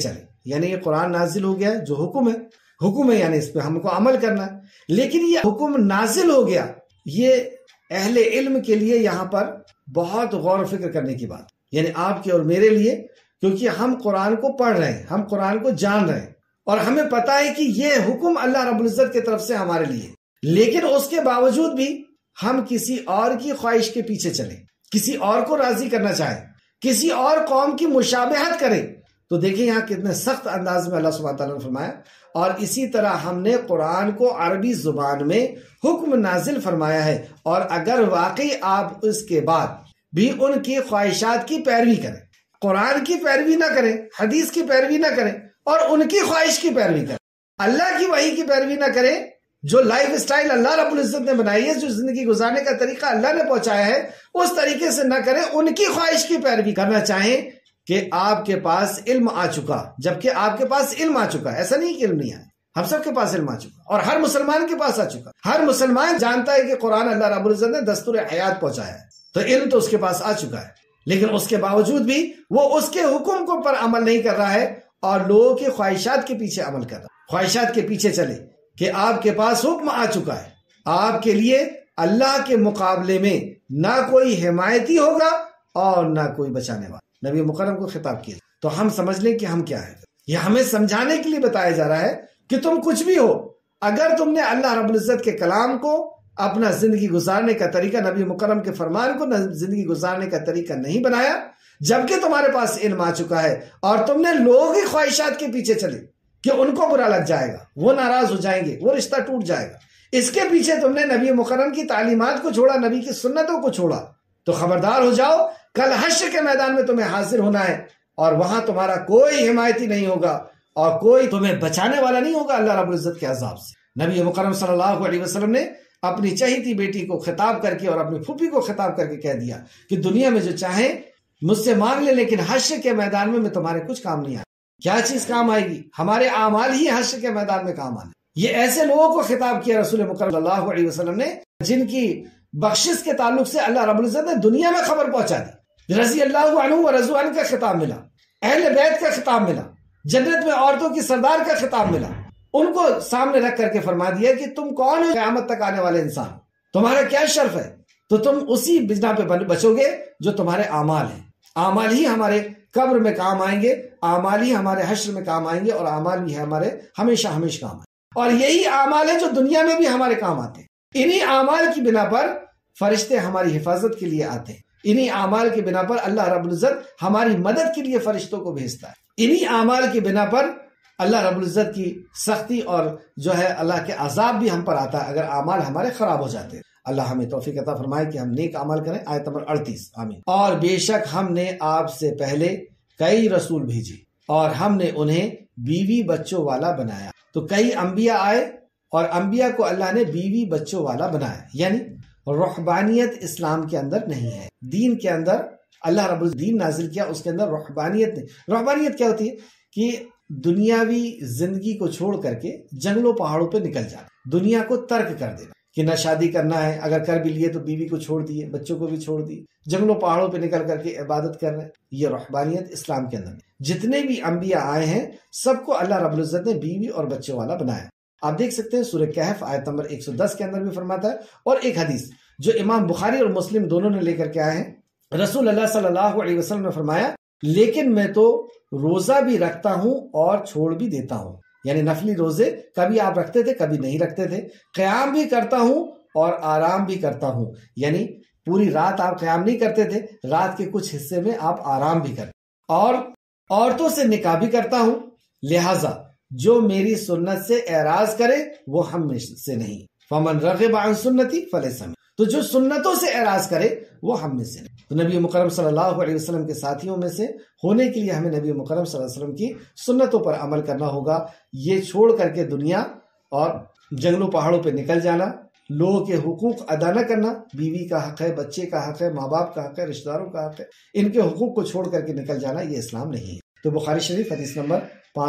یعنی یہ قرآن نازل ہو گیا جو حکم ہے یعنی اس پہ ہم کو عمل کرنا ہے، لیکن یہ حکم نازل ہو گیا، یہ اہل علم کے لیے یہاں پر بہت غور و فکر کرنے کی بات، یعنی آپ کے اور میرے لیے، کیونکہ ہم قرآن کو پڑھ رہے ہیں، ہم قرآن کو جان رہے ہیں، اور ہمیں پتا ہے کہ یہ حکم اللہ رب العزت کی طرف سے ہمارے لیے، لیکن اس کے باوجود بھی ہم کسی اور کی خواہش کے پیچھے چلیں، کسی اور کو راضی کرنا چاہیں، کسی اور قوم کی مشابہت کریں، تو دیکھیں یہاں کتنے سخت انداز میں اللہ سبحانہ تعالیٰ نے فرمایا۔ اور اسی طرح ہم نے قرآن کو عربی زبان میں حکم نازل فرمایا ہے، اور اگر واقعی آپ اس کے بعد بھی ان کی خواہشات کی پیروی کریں، قرآن کی پیروی نہ کریں، حدیث کی پیروی نہ کریں، اور ان کی خواہش کی پیروی کریں، اللہ کی وحی کی پیروی نہ کریں، جو لائف سٹائل اللہ رب العزت نے بنائی ہے، جو زندگی گزارنے کا طریقہ اللہ نے پہنچایا ہے، اس طریقے سے نہ کریں، ان کی خواہش کی پیروی کرنا چاہیں کہ آپ کے پاس علم آ چکا، جبکہ آپ کے پاس علم آ چکا، ایسا نہیں کہ علم نہیں آیا، ہم سب کے پاس علم آ چکا، اور ہر مسلمان کے پاس آ چکا، ہر مسلمان جانتا ہے کہ قرآن اللہ رب العزت نے دستور حیات پہنچایا ہے، تو علم تو اس کے پاس آ چکا ہے، لیکن اس کے باوجود بھی وہ اس کے حکم کو پر عمل نہیں کر رہا ہے، اور لوگوں کی خواہشات کے پیچھے عمل کر رہا ہے، خواہشات کے پیچھے چلے کہ آپ کے پاس حکم آ چکا ہے، آپ کے لیے اللہ کے مقابلے میں نہ کوئی حمایتی ہوگا اور نہ کوئی بچانے والا، نبی مکرم کو خطاب کیا، تو ہم سمجھ لیں کہ ہم کیا ہے، یہ ہمیں سمجھانے کے لیے بتایا جا رہا ہے کہ تم کچھ بھی ہو، اگر تم نے اللہ رب العزت کے کلام کو اپنا زندگی گزارنے کا طریقہ، نبی مکرم کے فرمان کو زندگی گزارنے کا طریقہ نہیں بنایا، جبکہ تمہارے پاس علم آ چکا ہے، اور تم نے لوگوں کی خواہشات کے پیچھے چلے کہ ان کو برا لگ جائے گا، وہ ناراض ہو جائیں گے، وہ رشتہ ٹوٹ جائے گا، اس کے پیچھے تم نے نبی مکرم کی تعلیمات کو چھوڑا، نبی کی سنتوں کو چھوڑا، تو خبردار ہو جاؤ، کل حشر کے میدان میں تمہیں حاضر ہونا ہے، اور وہاں تمہارا کوئی حمایتی نہیں ہوگا، اور کوئی تمہیں بچانے والا نہیں ہوگا اللہ رب العزت کے عذاب سے۔ نبی مکرم صلی اللہ علیہ وسلم نے اپنی چہیتی بیٹی کو خطاب کر کے اور اپنی پھوپھی کو خطاب کر کے کہہ دیا کہ دنیا میں جو چاہیں مجھ سے مانگ لے، لیکن حشر کے میدان میں تمہارے کچھ کام نہیں آئے۔ کیا چیز کام آئے گی؟ ہمارے اعمال ہی حشر کے میدان میں کام آنے۔ یہ ایسے لوگوں کو خطاب کیا رسول مکرم صلی اللہ علیہ وسلم نے جن کی بخشش کے تعلق سے اللہ رب العزت نے دنیا میں خبر پہنچا دی، رضی اللہ عنہ و رضوا عنہ کا خطاب ملا، اہل بیت کا خطاب ملا، جنت میں عورتوں کی سردار کا خطاب ملا، ان کو سامنے رکھ کر کے فرما دیا کہ تم کون ہو قیامت تک آنے والے انسان، تمہارا کیا شرف ہے، تو تم اسی بنا پہ بچو گے جو تمہارے اعمال ہیں، اعمال ہی ہمارے قبر میں کام آئیں گے، اعمال ہی ہمارے حشر میں کام آئیں گے، اور اعمال بھی ہمارے ہمیشہ ہمیشہ کام آئیں گے، اور یہی اعمال ہیں جو دنیا میں بھی ہمارے کام آتے ہیں۔ انہی اعمال کی بنا پر فرشتے ہماری حفاظت کے لیے آتے ہیں، انہی اعمال کی بنا پر اللہ رب العزت ہماری مدد کے لیے فرشتوں کو بھیجتا ہے، انہی اعمال کی بنا پر اللہ رب العزت کی سختی اور جو ہے اللہ کے عذاب بھی ہم پر آتا ہے اگر اعمال ہمارے خراب ہو جاتے ہیں۔ اللہ ہمیں توفیق عطا فرمائے کہ ہم نیک عمل کریں۔ آیت نمبر 38، آمین۔ اور بے شک ہم نے آپ سے پہلے کئی رسول بھیجے اور ہم نے انہیں بیوی بچوں والا بنایا، تو کئی انبیاء آئے اور انبیاء کو اللہ نے بیوی بچوں والا بنایا، یعنی رحبانیت اسلام کے اندر نہیں ہے، دین کے اندر اللہ رب العزت دین نازل کیا، اس کے اندر رحبانیت نہیں۔ رحبانیت کیا ہوتی ہے کہ دنیاوی زندگی کو چھوڑ کر کے جنگلوں پہاڑوں پہ نکل جانا، دنیا کو ترک کر دینا، کہ نہ شادی کرنا ہے، اگر کر بھی لیے تو بیوی کو چھوڑ دیے، بچوں کو بھی چھوڑ دیے، جنگلوں پہاڑوں پہ نکل کر کے عبادت کر رہے ہیں، یہ رحبانیت اسلام کے اندر۔ جتنے بھی انبیاء آئے ہیں سب کو اللہ رب العزت نے بیوی اور بچوں والا بنایا۔ آپ دیکھ سکتے ہیں سورہ کہف آیت نمبر 110 کے اندر بھی فرماتا ہے، اور ایک حدیث جو امام بخاری اور مسلم دونوں نے لے کر کے آئے ہیں، رسول اللہ صلی اللہ علیہ وسلم نے فرمایا، لیکن میں تو روزہ بھی رکھتا ہوں اور چھوڑ بھی دیتا ہوں، یعنی نفلی روزے کبھی آپ رکھتے تھے کبھی نہیں رکھتے تھے، قیام بھی کرتا ہوں اور آرام بھی کرتا ہوں، یعنی پوری رات آپ قیام نہیں کرتے تھے، رات کے کچھ حصے میں آپ آرام بھی کرتے، اور عورتوں سے نکاح بھی کرتا ہوں، لہٰذا جو میری سنت سے اعراض کرے وہ ہم میں سے نہیں، فمن رغب عن سنتی فلیس منی، تو جو سنتوں سے اعراض کرے وہ ہم میں سے نہیں۔ تو نبی مکرم صلی اللہ علیہ وسلم کے ساتھیوں میں سے ہونے کے لیے ہمیں نبی مکرم صلی اللہ علیہ وسلم کی سنتوں پر عمل کرنا ہوگا، یہ چھوڑ کر کے دنیا اور جنگلوں پہاڑوں پہ نکل جانا، لوگوں کے حقوق ادا نہ کرنا، بیوی کا حق ہے، بچے کا حق ہے، ماں باپ کا حق ہے، رشتہ داروں کا حق ہے، ان کے حقوق کو چھوڑ کر کے نکل جانا یہ اسلام نہیں ہے۔ تو بخاری شریف حدیث نمبر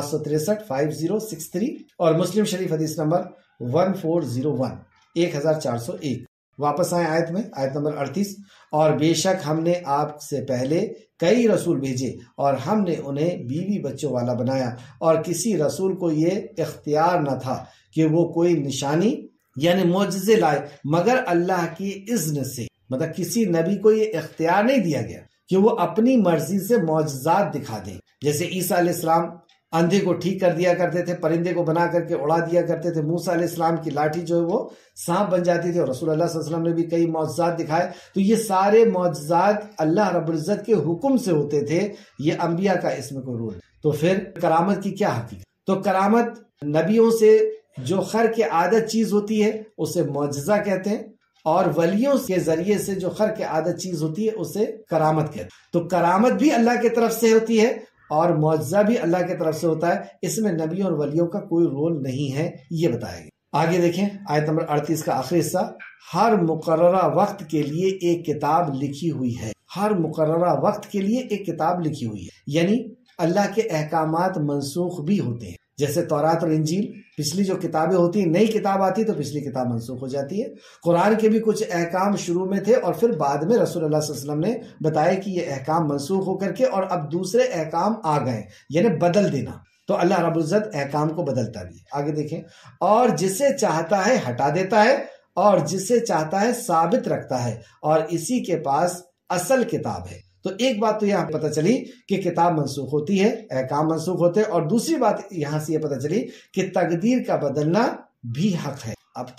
563 5063 اور مسلم شریف حدیث نمبر 1401 1401۔ واپس آئیں آیت میں، آیت نمبر 38، اور بے شک ہم نے آپ سے پہلے کئی رسول بھیجے اور ہم نے انہیں بیوی بچوں والا بنایا، اور کسی رسول کو یہ اختیار نہ تھا کہ وہ کوئی نشانی یعنی معجزے لائے مگر اللہ کی اذن سے، مطلب کسی نبی کو یہ اختیار نہیں دیا گیا کہ وہ اپنی مرضی سے معجزات دکھا دیں۔ جیسے عیسیٰ علیہ السلام اندھے کو ٹھیک کر دیا کرتے تھے، پرندے کو بنا کر کے اڑا دیا کرتے تھے، موسیٰ علیہ السلام کی لاٹھی جو ہے وہ سانپ بن جاتی تھی، اور رسول اللہ صلی اللہ علیہ وسلم نے بھی کئی معجزات دکھائے۔ تو یہ سارے معجزات اللہ رب العزت کے حکم سے ہوتے تھے، یہ انبیاء کا اس میں کوئی رول ہے۔ تو پھر کرامت کی کیا حقیقت؟ تو کرامت نبیوں سے جو خرق عادت چیز ہوتی ہے اسے معجزہ کہتے ہیں، اور ولیوں کے ذریعے سے جو خرق عادت چیز ہوتی ہے اسے کرامت کہتے ہیں۔ تو کرامت بھی اللہ کی طرف سے ہوتی ہے اور معجزہ بھی اللہ کی طرف سے ہوتا ہے، اس میں نبیوں اور ولیوں کا کوئی رول نہیں ہے، یہ بتایا گیا۔ آگے دیکھیں آیت نمبر 38 کا آخری حصہ، ہر مقررہ وقت کے لیے ایک کتاب لکھی ہوئی ہے۔ ہر مقررہ وقت کے لیے ایک کتاب لکھی ہوئی ہے، یعنی اللہ کے احکامات منسوخ بھی ہوتے ہیں، جیسے تورات اور انجیل، پچھلی جو کتابیں ہوتی ہیں، نئی کتاب آتی تو پچھلی کتاب منسوخ ہو جاتی ہے۔ قرآن کے بھی کچھ احکام شروع میں تھے اور پھر بعد میں رسول اللہ صلی اللہ علیہ وسلم نے بتایا کہ یہ احکام منسوخ ہو کر کے اور اب دوسرے احکام آ گئے، یعنی بدل دینا۔ تو اللہ رب العزت احکام کو بدلتا بھی ہے۔ آگے دیکھیں، اور جسے چاہتا ہے ہٹا دیتا ہے اور جسے چاہتا ہے ثابت رکھتا ہے، اور اسی کے پاس اصل کتاب ہے۔ تو ایک بات تو یہاں پتہ چلی کہ کتاب منسوخ ہوتی ہے، احکام منسوخ ہوتے ہیں، اور دوسری بات یہاں سے یہ پتہ چلی کہ تقدیر کا بدلنا بھی حق ہے۔ اب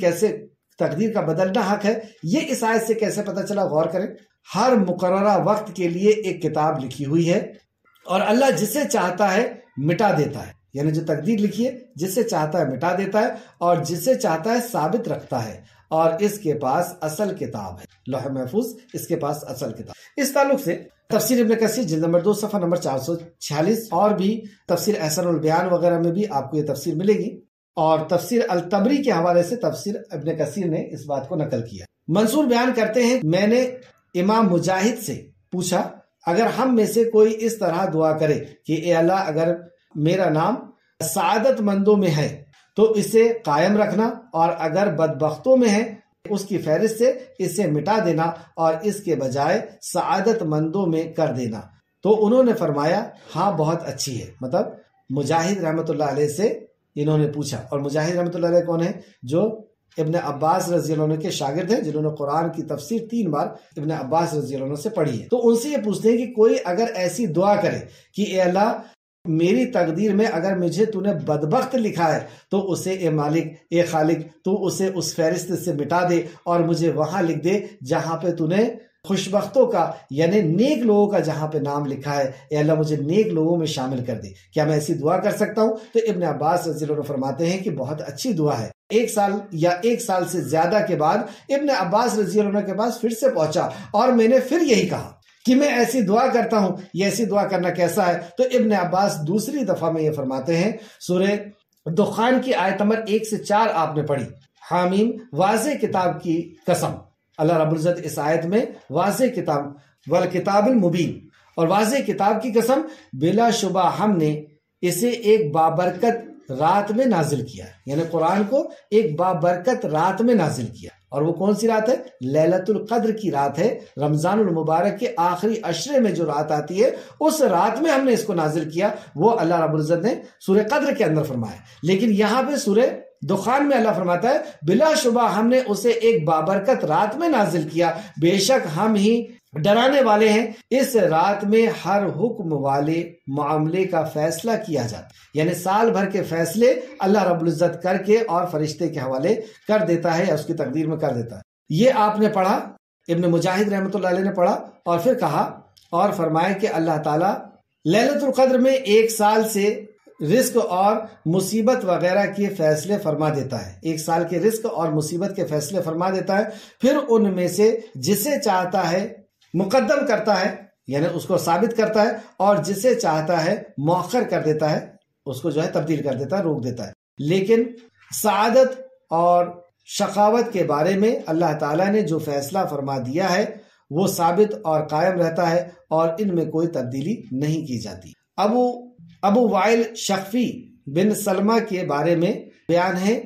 تقدیر کا بدلنا حق ہے، یہ اس آیت سے کیسے پتہ چلا؟ غور کریں۔ ہر مقررہ وقت کے لیے ایک کتاب لکھی ہوئی ہے، اور اللہ جسے چاہتا ہے مٹا دیتا ہے، یعنی جو تقدیر لکھی ہے جسے چاہتا ہے مٹا دیتا ہے اور جسے چاہتا ہے ثابت رکھتا ہے، اور اس کے پاس اصل کتاب ہے، لوح محفوظ، اس کے پاس اصل کتاب۔ اس تعلق سے تفسیر ابن کثیر جلد نمبر 2 صفحہ نمبر 446 اور بھی تفسیر احسن البیان وغیرہ میں بھی آپ کو یہ تفسیر ملے گی، اور تفسیر الطبری کے حوالے سے تفسیر ابن کثیر نے اس بات کو نقل کیا۔ منصور بیان کرتے ہیں، میں نے امام مجاہد سے پوچھا، اگر ہم میں سے کوئی اس طرح دعا کرے کہ اے اللہ اگر میرا نام سعادت مندوں میں ہے تو اسے قائم رکھنا، اور اگر بدبختوں میں ہے اس کی فہرست سے اسے مٹا دینا اور اس کے بجائے سعادت مندوں میں کر دینا، تو انہوں نے فرمایا ہاں بہت اچھی ہے۔ مطلب مجاہد رحمۃ اللہ علیہ سے انہوں نے پوچھا، اور مجاہد رحمۃ اللہ علیہ کون ہے؟ جو ابن عباس رضی اللہ عنہ کے شاگرد ہیں، جنہوں نے قرآن کی تفسیر 3 بار ابن عباس رضی اللہ عنہ سے پڑھی ہے۔ تو ان سے یہ پوچھتے ہیں کہ کوئی اگر ایسی دعا کرے کہ اے اللہ میری تقدیر میں اگر مجھے تو نے بدبخت لکھا ہے تو اسے اے مالک اے خالق تو اسے اس فہرست سے مٹا دے اور مجھے وہاں لکھ دے جہاں پہ تو نے خوشبختوں کا یعنی نیک لوگوں کا جہاں پہ نام لکھا ہے، اے اللہ مجھے نیک لوگوں میں شامل کر دے۔ کیا میں ایسی دعا کر سکتا ہوں؟ تو ابن عباس رضی اللہ عنہ فرماتے ہیں کہ بہت اچھی دعا ہے۔ 1 سال یا 1 سال سے زیادہ کے بعد ابن عباس رضی اللہ عنہ کے پاس پھر سے پہنچا اور میں نے پھر یہی کہا کہ میں ایسی دعا کرتا ہوں، یہ ایسی دعا کرنا کیسا ہے؟ تو ابن عباس دوسری دفعہ میں یہ فرماتے ہیں، سورہ دخان کی آیت نمبر 1 سے 4 آپ نے پڑھی، حامیم واضح کتاب کی قسم۔ اللہ رب العزت اس آیت میں واضح کتاب والکتاب المبین اور واضح کتاب کی قسم، بلا شبہ ہم نے اسے ایک بابرکت رات میں نازل کیا، یعنی قرآن کو ایک بابرکت رات میں نازل کیا۔ اور وہ کون سی رات ہے؟ لیلۃ القدر کی رات ہے، رمضان المبارک کے آخری عشرے میں جو رات آتی ہے اس رات میں ہم نے اس کو نازل کیا۔ وہ اللہ رب العزت نے سورہ قدر کے اندر فرمایا، لیکن یہاں پہ سورہ دخان میں اللہ فرماتا ہے بلا شبہ ہم نے اسے ایک بابرکت رات میں نازل کیا، بے شک ہم ہی ڈرانے والے ہیں۔ اس رات میں ہر حکم والے معاملے کا فیصلہ کیا جاتا، یعنی سال بھر کے فیصلے اللہ رب العزت کر کے اور فرشتے کے حوالے کر دیتا ہے یا اس کی تقدیر میں کر دیتا ہے۔ یہ آپ نے پڑھا، ابن مجاہد رحمۃ اللہ علیہ نے پڑھا، اور پھر کہا اور فرمایا کہ اللہ تعالیٰ لیلۃ القدر میں 1 سال سے رزق اور مصیبت وغیرہ کے فیصلے فرما دیتا ہے، 1 سال کے رزق اور مصیبت کے فیصلے فرما دیتا ہے، پھر ان میں سے جسے چاہتا ہے مقدم کرتا ہے یعنی اس کو ثابت کرتا ہے، اور جسے چاہتا ہے مؤخر کر دیتا ہے، اس کو جو ہے تبدیل کر دیتا ہے، روک دیتا ہے۔ لیکن سعادت اور شقاوت کے بارے میں اللہ تعالیٰ نے جو فیصلہ فرما دیا ہے وہ ثابت اور قائم رہتا ہے اور ان میں کوئی تبدیلی نہیں کی جاتی۔ ابو وائل شخفی بن سلمہ کے بارے میں بیان ہے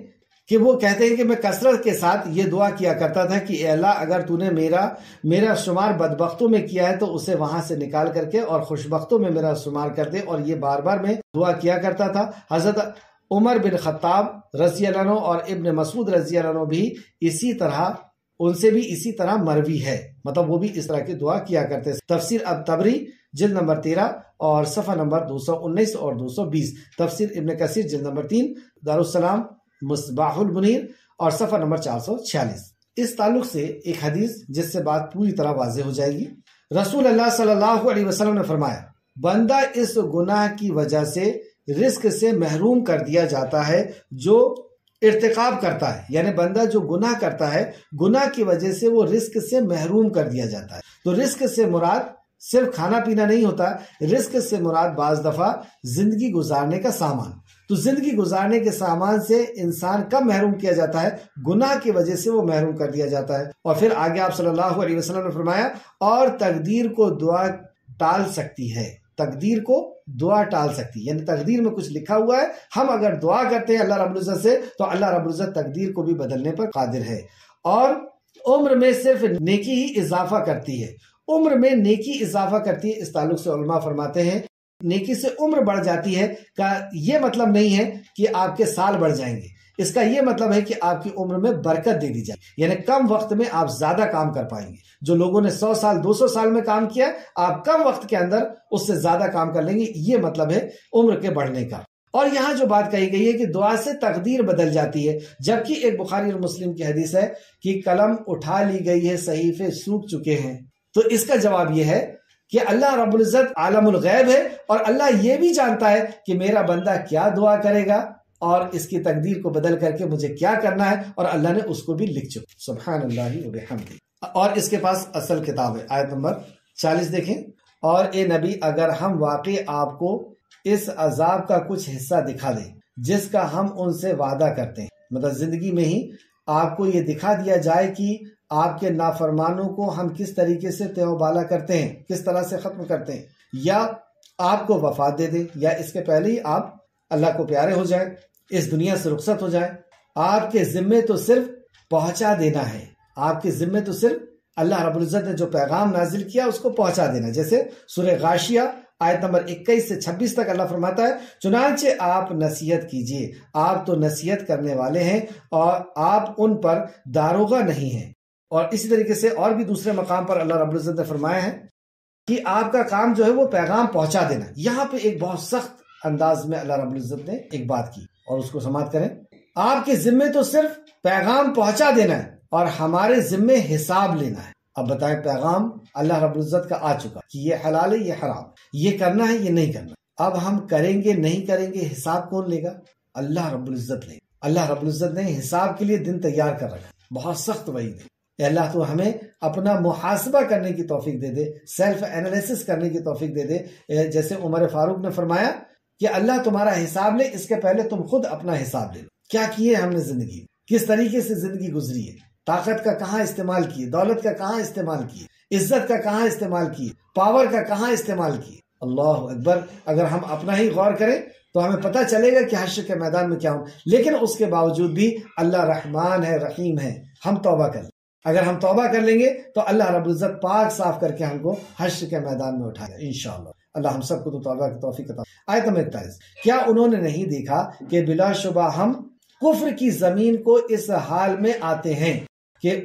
کہ وہ کہتے ہیں کہ میں کثرت کے ساتھ یہ دعا کیا کرتا تھا کہ اے اللہ اگر تو نے میرا شمار بدبختوں میں کیا ہے تو اسے وہاں سے نکال کر کے اور خوشبختوں میں میرا شمار کر دے، اور یہ بار بار میں دعا کیا کرتا تھا۔ حضرت عمر بن خطاب رضی اللہ عنہ اور ابن مسعود رضی اللہ عنہ بھی اسی طرح، ان سے بھی اسی طرح مروی ہے، مطلب وہ بھی اس طرح کی دعا کیا کرتے ہیں۔ تفسیر الطبری جلد نمبر 13 اور صفحہ نمبر 219 اور 220، تفسیر ابن کثیر جلد نمبر 3 دارالسلام مصباح المنیر اور صفحہ نمبر 446۔ اس تعلق سے ایک حدیث جس سے بات پوری طرح واضح ہو جائے گی۔ رسول اللہ صلی اللہ علیہ وسلم نے فرمایا، بندہ اس گناہ کی وجہ سے رزق سے محروم کر دیا جاتا ہے جو ارتکاب کرتا ہے، یعنی بندہ جو گناہ کرتا ہے، گناہ کی وجہ سے وہ رزق سے محروم کر دیا جاتا ہے۔ تو رزق سے مراد صرف کھانا پینا نہیں ہوتا، رزق سے مراد بعض دفعہ زندگی گزارنے کا سامان۔ تو زندگی گزارنے کے سامان سے انسان کب محروم کیا جاتا ہے؟ گناہ کی وجہ سے وہ محروم کر دیا جاتا ہے۔ اور پھر آگے آپ صلی اللہ علیہ وسلم نے فرمایا، اور تقدیر کو دعا ٹال سکتی ہے، تقدیر کو دعا ٹال سکتی ہے، یعنی تقدیر میں کچھ لکھا ہوا ہے، ہم اگر دعا کرتے ہیں اللہ رب العزت سے تو اللہ رب العزت تقدیر کو بھی بدلنے پر قادر ہے۔ اور عمر میں صرف نیکی ہی اضافہ کرتی ہے، عمر میں نیکی اضافہ کرتی ہے۔ اس تعلق سے علماء فرماتے ہیں نیکی سے عمر بڑھ جاتی ہے کا یہ مطلب نہیں ہے کہ آپ کے سال بڑھ جائیں گے، اس کا یہ مطلب ہے کہ آپ کی عمر میں برکت دے دی جائے، یعنی کم وقت میں آپ زیادہ کام کر پائیں گے۔ جو لوگوں نے 100 سال 200 سال میں کام کیا، آپ کم وقت کے اندر اس سے زیادہ کام کر لیں گے، یہ مطلب ہے عمر کے بڑھنے کا۔ اور یہاں جو بات کہی گئی ہے کہ دعا سے تقدیر بدل جاتی ہے، جبکہ ایک بخاری اور مسلم کی حدیث ہے کہ قلم اٹھا لی گئی ہے، صحیفے سوکھ چکے ہیں۔ تو اس کا جواب یہ ہے کہ اللہ رب العزت عالم الغیب ہے، اور اللہ یہ بھی جانتا ہے کہ میرا بندہ کیا دعا کرے گا اور اس کی تقدیر کو بدل کر کے مجھے کیا کرنا ہے، اور اللہ نے اس کو بھی لکھ چکا۔ سبحان اللہ و بحمدہ۔ اور اس کے پاس اصل کتاب ہے، آیت نمبر 40 دیکھیں، اور اے نبی اگر ہم واقعی آپ کو اس عذاب کا کچھ حصہ دکھا دیں جس کا ہم ان سے وعدہ کرتے ہیں، مطلب زندگی میں ہی آپ کو یہ دکھا دیا جائے کہ آپ کے نافرمانوں کو ہم کس طریقے سے تیو بالا کرتے ہیں، کس طرح سے ختم کرتے ہیں، یا آپ کو وفات دے دیں، یا اس کے پہلے ہی آپ اللہ کو پیارے ہو جائیں، اس دنیا سے رخصت ہو جائیں، آپ کے ذمے تو صرف پہنچا دینا ہے، آپ کے ذمے تو صرف اللہ رب العزت نے جو پیغام نازل کیا اس کو پہنچا دینا۔ جیسے سورہ غاشیہ آیت نمبر 21 سے 26 تک اللہ فرماتا ہے، چنانچہ آپ نصیحت کیجئے، آپ تو نصیحت کرنے والے ہیں اور آپ ان پر داروغہ نہیں ہیں۔ اور اسی طریقے سے اور بھی دوسرے مقام پر اللہ رب العزت نے فرمایا ہے کہ آپ کا کام جو ہے وہ پیغام پہنچا دینا۔ یہاں پہ ایک بہت سخت انداز میں اللہ رب العزت نے ایک بات کی، اور اس کو سماعت کریں، آپ کے ذمے تو صرف پیغام پہنچا دینا ہے اور ہمارے ذمے حساب لینا ہے۔ اب بتائیں، پیغام اللہ رب العزت کا آ چکا کہ یہ حلال ہے، یہ حرام، یہ کرنا ہے، یہ نہیں کرنا۔ اب ہم کریں گے نہیں کریں گے، حساب کون لے گا؟ اللہ رب العزت لے گا۔ اللہ رب العزت نے حساب کے لیے دن تیار کر رکھا، بہت سخت وعید ہے۔ اے اللہ تو ہمیں اپنا محاسبہ کرنے کی توفیق دے دے، سیلف انالیسس کرنے کی توفیق دے دے۔ جیسے عمر فاروق نے فرمایا کہ اللہ تمہارا حساب لے، اس کے پہلے تم خود اپنا حساب لے لو، کیا کیے ہم نے زندگی میں، کس طریقے سے زندگی گزری ہے، طاقت کا کہاں استعمال کیے، دولت کا کہاں استعمال کیے، عزت کا کہاں استعمال کیے، پاور کا کہاں استعمال کیے۔ اللہ اکبر، اگر ہم اپنا ہی غور کریں تو ہمیں پتہ چلے گا کہ حشر کے میدان میں کیا ہوں۔ لیکن اس کے باوجود بھی اللہ رحمان ہے، رحیم ہے، ہم توبہ کر لیں۔ اگر ہم توبہ کر لیں گے تو اللہ رب العزت پاک صاف کر کے ہم کو حشر کے میدان میں اٹھائے گا انشاءاللہ۔ اللہ ہم سب کو تو توبہ کی توفیق عطا۔ آیت نمبر 41، کیا انہوں نے نہیں دیکھا کہ بلا شبہ ہم کفر کی زمین کو اس حال میں آتے ہیں کہ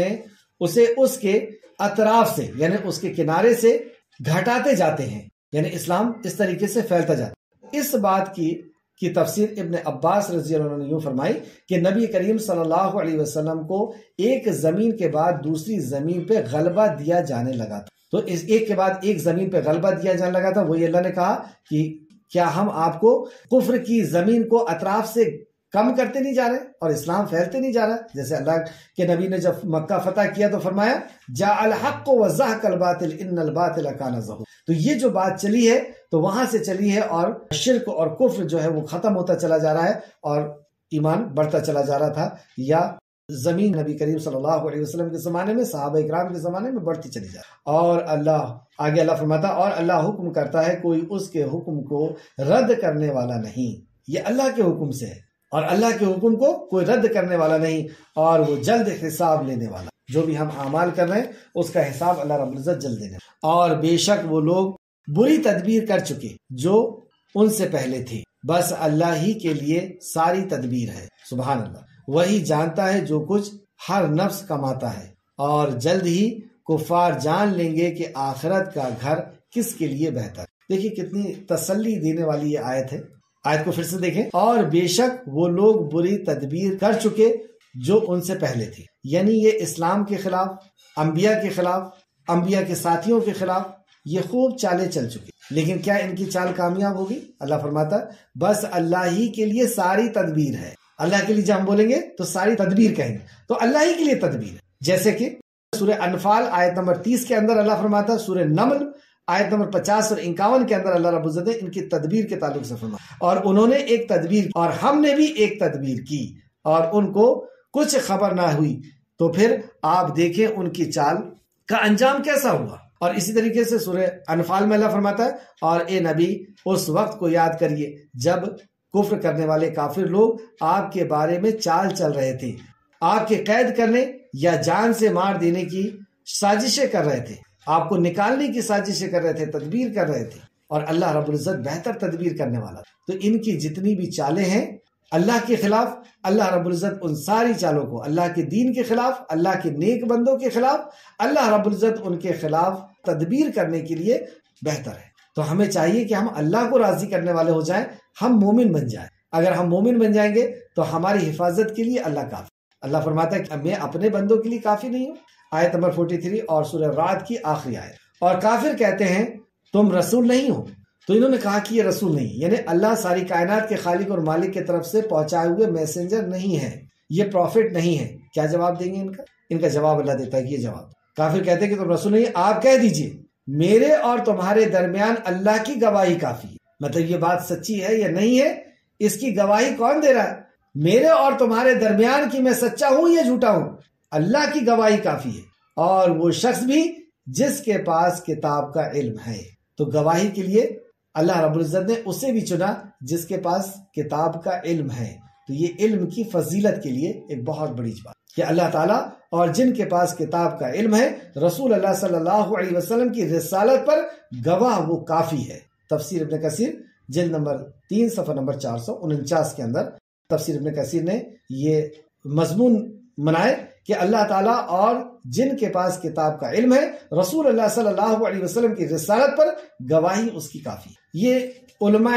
اسے اس کے اطراف سے، یعنی اس کے کنارے سے گھٹاتے جاتے ہیں، یعنی اسلام اس طریقے سے پھیلتا جاتا ہے۔ اس بات کی تفسیر ابن عباس رضی اللہ عنہ نے یوں فرمائی کہ نبی کریم صلی اللہ علیہ وسلم کو ایک زمین کے بعد دوسری زمین پہ غلبہ دیا جانے لگا تھا۔ تو اس ایک کے بعد ایک زمین پہ غلبہ دیا جانے لگا تھا، وہی اللہ نے کہا کہ کیا ہم آپ کو کفر کی زمین کو اطراف سے کم کرتے نہیں جا رہے اور اسلام پھیلتے نہیں جا رہا؟ جیسے اللہ کے نبی نے جب مکہ فتح کیا تو فرمایا جاء الحق وزهق الباطل ان الباطل کان زہوقا۔ تو یہ جو بات چلی ہے تو وہاں سے چلی ہے، اور شرک اور کفر جو ہے وہ ختم ہوتا چلا جا رہا ہے اور ایمان بڑھتا چلا جا رہا تھا، یا زمین نبی کریم صلی اللہ علیہ وسلم کے زمانے میں، صحابہ اکرام کے زمانے میں بڑھتی چلی جا رہی۔ اور آگے اللہ فرماتا، اور اللہ حکم کرتا ہے، کوئی اس کے حکم کو رد کرنے والا نہیں۔ یہ اللہ کے حکم سے ہے اور اللہ کے حکم کو کوئی رد کرنے والا نہیں، اور وہ جلد حساب لینے والا۔ جو بھی ہم اعمال کر رہے ہیں اس کا حساب اللہ رب العزت جلد دینے والا۔ اور بے شک وہ لوگ بری تدبیر کر چکے جو ان سے پہلے تھے، بس اللہ ہی کے لیے ساری تدبیر ہے۔ سبحان اللہ، وہی جانتا ہے جو کچھ ہر نفس کماتا ہے، اور جلد ہی کفار جان لیں گے کہ آخرت کا گھر کس کے لیے بہتر۔ دیکھیے کتنی تسلی دینے والی یہ آیت ہے۔ آیت کو پھر سے دیکھیں، اور بے شک وہ لوگ بری تدبیر کر چکے جو ان سے پہلے تھے، یعنی یہ اسلام کے خلاف، انبیاء کے خلاف، انبیاء کے ساتھیوں کے خلاف یہ خوب چالیں چل چکی، لیکن کیا ان کی چال کامیاب ہوگی؟ اللہ فرماتا ہے بس اللہ ہی کے لیے ساری تدبیر ہے۔ اللہ کے لیے جب ہم بولیں گے تو ساری تدبیر کہیں گے، تو اللہ ہی کے لیے تدبیر ہے۔ جیسے کہ سورہ انفال آیت نمبر 30 کے اندر اللہ فرماتا ہے، سورہ نمل آیت نمبر 50 اور 51 کے اندر اللہ رب العزت نے ان کی تدبیر کے تعلق سے فرمایا، اور انہوں نے ایک تدبیر اور ہم نے بھی ایک تدبیر کی اور ان کو کچھ خبر نہ ہوئی، تو پھر آپ دیکھیں ان کی چال کا انجام کیسا ہوا۔ اور اسی طریقے سے سورہ انفال میں اللہ فرماتا ہے، اور اے نبی اس وقت کو یاد کریے جب کفر کرنے والے کافر لوگ آپ کے بارے میں چال چل رہے تھے، آپ کے قید کرنے یا جان سے مار دینے کی سازشیں کر رہے تھے، آپ کو نکالنے کی سازشیں کر رہے تھے، تدبیر کر رہے تھے، اور اللہ رب العزت بہتر تدبیر کرنے والا۔ تو ان کی جتنی بھی چالیں ہیں اللہ کے خلاف، اللہ رب العزت ان ساری چالوں کو، اللہ کے دین کے خلاف، اللہ کے نیک بندوں کے خلاف، اللہ رب العزت ان کے خلاف تدبیر کرنے کے لیے بہتر ہے۔ تو ہمیں چاہیے کہ ہم اللہ کو راضی کرنے والے ہو جائیں، ہم مومن بن جائیں۔ اگر ہم مومن بن جائیں گے تو ہماری حفاظت کے لیے اللہ کافی۔ اللہ فرماتا ہے کہ میں اپنے بندوں کے لیے کافی نہیں ہوں، آیت نمبر 43 اور سورہ رعد کی آخری آیت۔ اور کافر کہتے ہیں تم رسول نہیں ہو، تو انہوں نے کہا کہ یہ رسول نہیں، یعنی اللہ ساری کائنات کے خالق اور مالک کی طرف سے پہنچائے ہوئے میسنجر نہیں ہے، یہ پروفٹ نہیں ہے۔ کیا جواب دیں گے ان کا جواب اللہ دیتا ہے کہ یہ جواب، کافر کہتے ہیں کہ تم رسول نہیں، آپ کہہ دیجئے میرے اور تمہارے درمیان اللہ کی گواہی کافی ہے۔ مطلب یہ بات سچی ہے یا نہیں ہے، اس کی گواہی کون دے رہا ہے؟ میرے اور تمہارے درمیان کی میں سچا ہوں یا جھوٹا ہوں، اللہ کی گواہی کافی ہے، اور وہ شخص بھی جس کے پاس کتاب کا علم ہے۔ تو گواہی کے لیے اللہ رب العزت نے اسے بھی چنا جس کے پاس کتاب کا علم ہے۔ تو یہ علم کی فضیلت کے لیے ایک بہت بڑی بات کہ اللہ تعالیٰ اور جن کے پاس کتاب کا علم ہے، رسول اللہ صلی اللہ علیہ وسلم کی رسالت پر گواہ وہ کافی ہے۔ تفسیر ابن کثیر جلد نمبر 3 صفحہ نمبر 449 کے اندر تفسیر ابن کثیر نے یہ مضمون منائے کہ اللہ تعالیٰ اور جن کے پاس کتاب کا علم ہے، رسول اللہ صلی اللہ علیہ وسلم کی رسالت پر گواہی اس کی کافی ہے۔ یہ علماء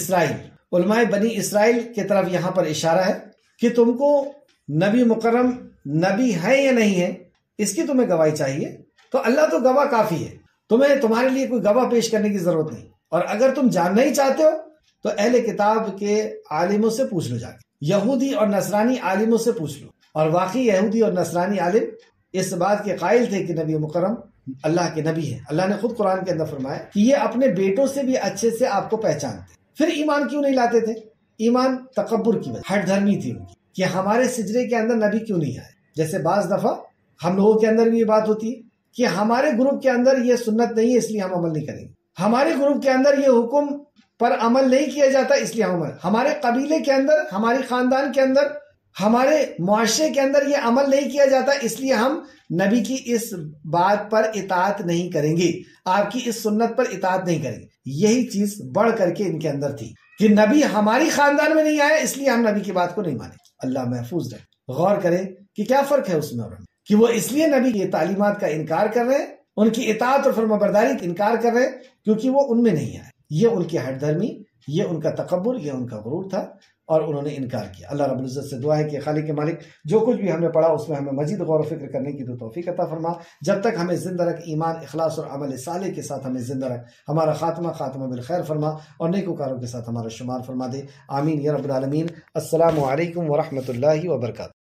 بنی اسرائیل کی طرف یہاں پر اشارہ ہے کہ تم کو نبی مکرم نبی ہے یا نہیں ہے، اس کی تمہیں گواہی چاہیے، تو اللہ تو گواہ کافی ہے، تمہارے لیے کوئی گواہ پیش کرنے کی ضرورت نہیں۔ اور اگر تم جاننا ہی چاہتے ہو تو اہل کتاب کے عالموں سے پوچھ لو، جا کے یہودی اور نصرانی عالموں سے پوچھ لو۔ اور واقعی یہودی اور نصرانی عالم اس بات کے قائل تھے کہ نبی مکرم اللہ کے نبی ہیں۔ اللہ نے خود قرآن کے اندر فرمایا کہ یہ اپنے بیٹوں سے بھی اچھے سے آپ کو پہچانتے، پھر ایمان کیوں نہیں لاتے تھے؟ ایمان تکبر کی وجہ، ہٹ دھرمی تھی ان کی کہ ہمارے سجرے کے اندر نبی کیوں نہیں آئے۔ جیسے بعض دفعہ ہم لوگوں کے اندر بھی یہ بات ہوتی ہے کہ ہمارے گروپ کے اندر یہ سنت نہیں ہے اس لیے ہم عمل نہیں کریں گے، ہمارے گروپ کے اندر یہ حکم پر عمل نہیں کیا جاتا اس لیے ہم، ہمارے قبیلے کے اندر، ہمارے خاندان کے اندر، ہمارے معاشرے کے اندر یہ عمل نہیں کیا جاتا اس لیے ہم نبی کی اس بات پر اطاعت نہیں کریں گے، آپ کی اس سنت پر اطاعت نہیں کریں گے۔ یہی چیز بڑھ کر کے ان کے اندر تھی کہ نبی ہماری خاندان میں نہیں آیا اس لیے ہم نبی کی بات کو نہیں مانیں۔ اللہ محفوظ رہے۔ غور کریں کہ کیا فرق ہے اس میں اور کہ وہ اس لیے نبی کی تعلیمات کا انکار کر رہے ہیں، ان کی اطاعت اور فرمانبرداری کا انکار کر رہے ہیں کیونکہ وہ ان میں نہیں آئے۔ یہ ان کی ہٹ دھرمی، یہ ان کا تکبر، یہ ان کا غرور تھا اور انہوں نے انکار کیا۔ اللہ رب العزت سے دعا ہے کہ خالق کے مالک جو کچھ بھی ہم نے پڑھا اس میں ہمیں مزید غور و فکر کرنے کی تو توفیق عطا فرما، جب تک ہمیں زندہ رکھ، ایمان، اخلاص اور عمل صالح کے ساتھ ہمیں زندہ رکھ، ہمارا خاتمہ بالخیر فرما اور نیکوکاروں کے ساتھ ہمارا شمار فرما دے، آمین یا رب العالمین۔ السلام علیکم ورحمۃ اللہ وبرکاتہ۔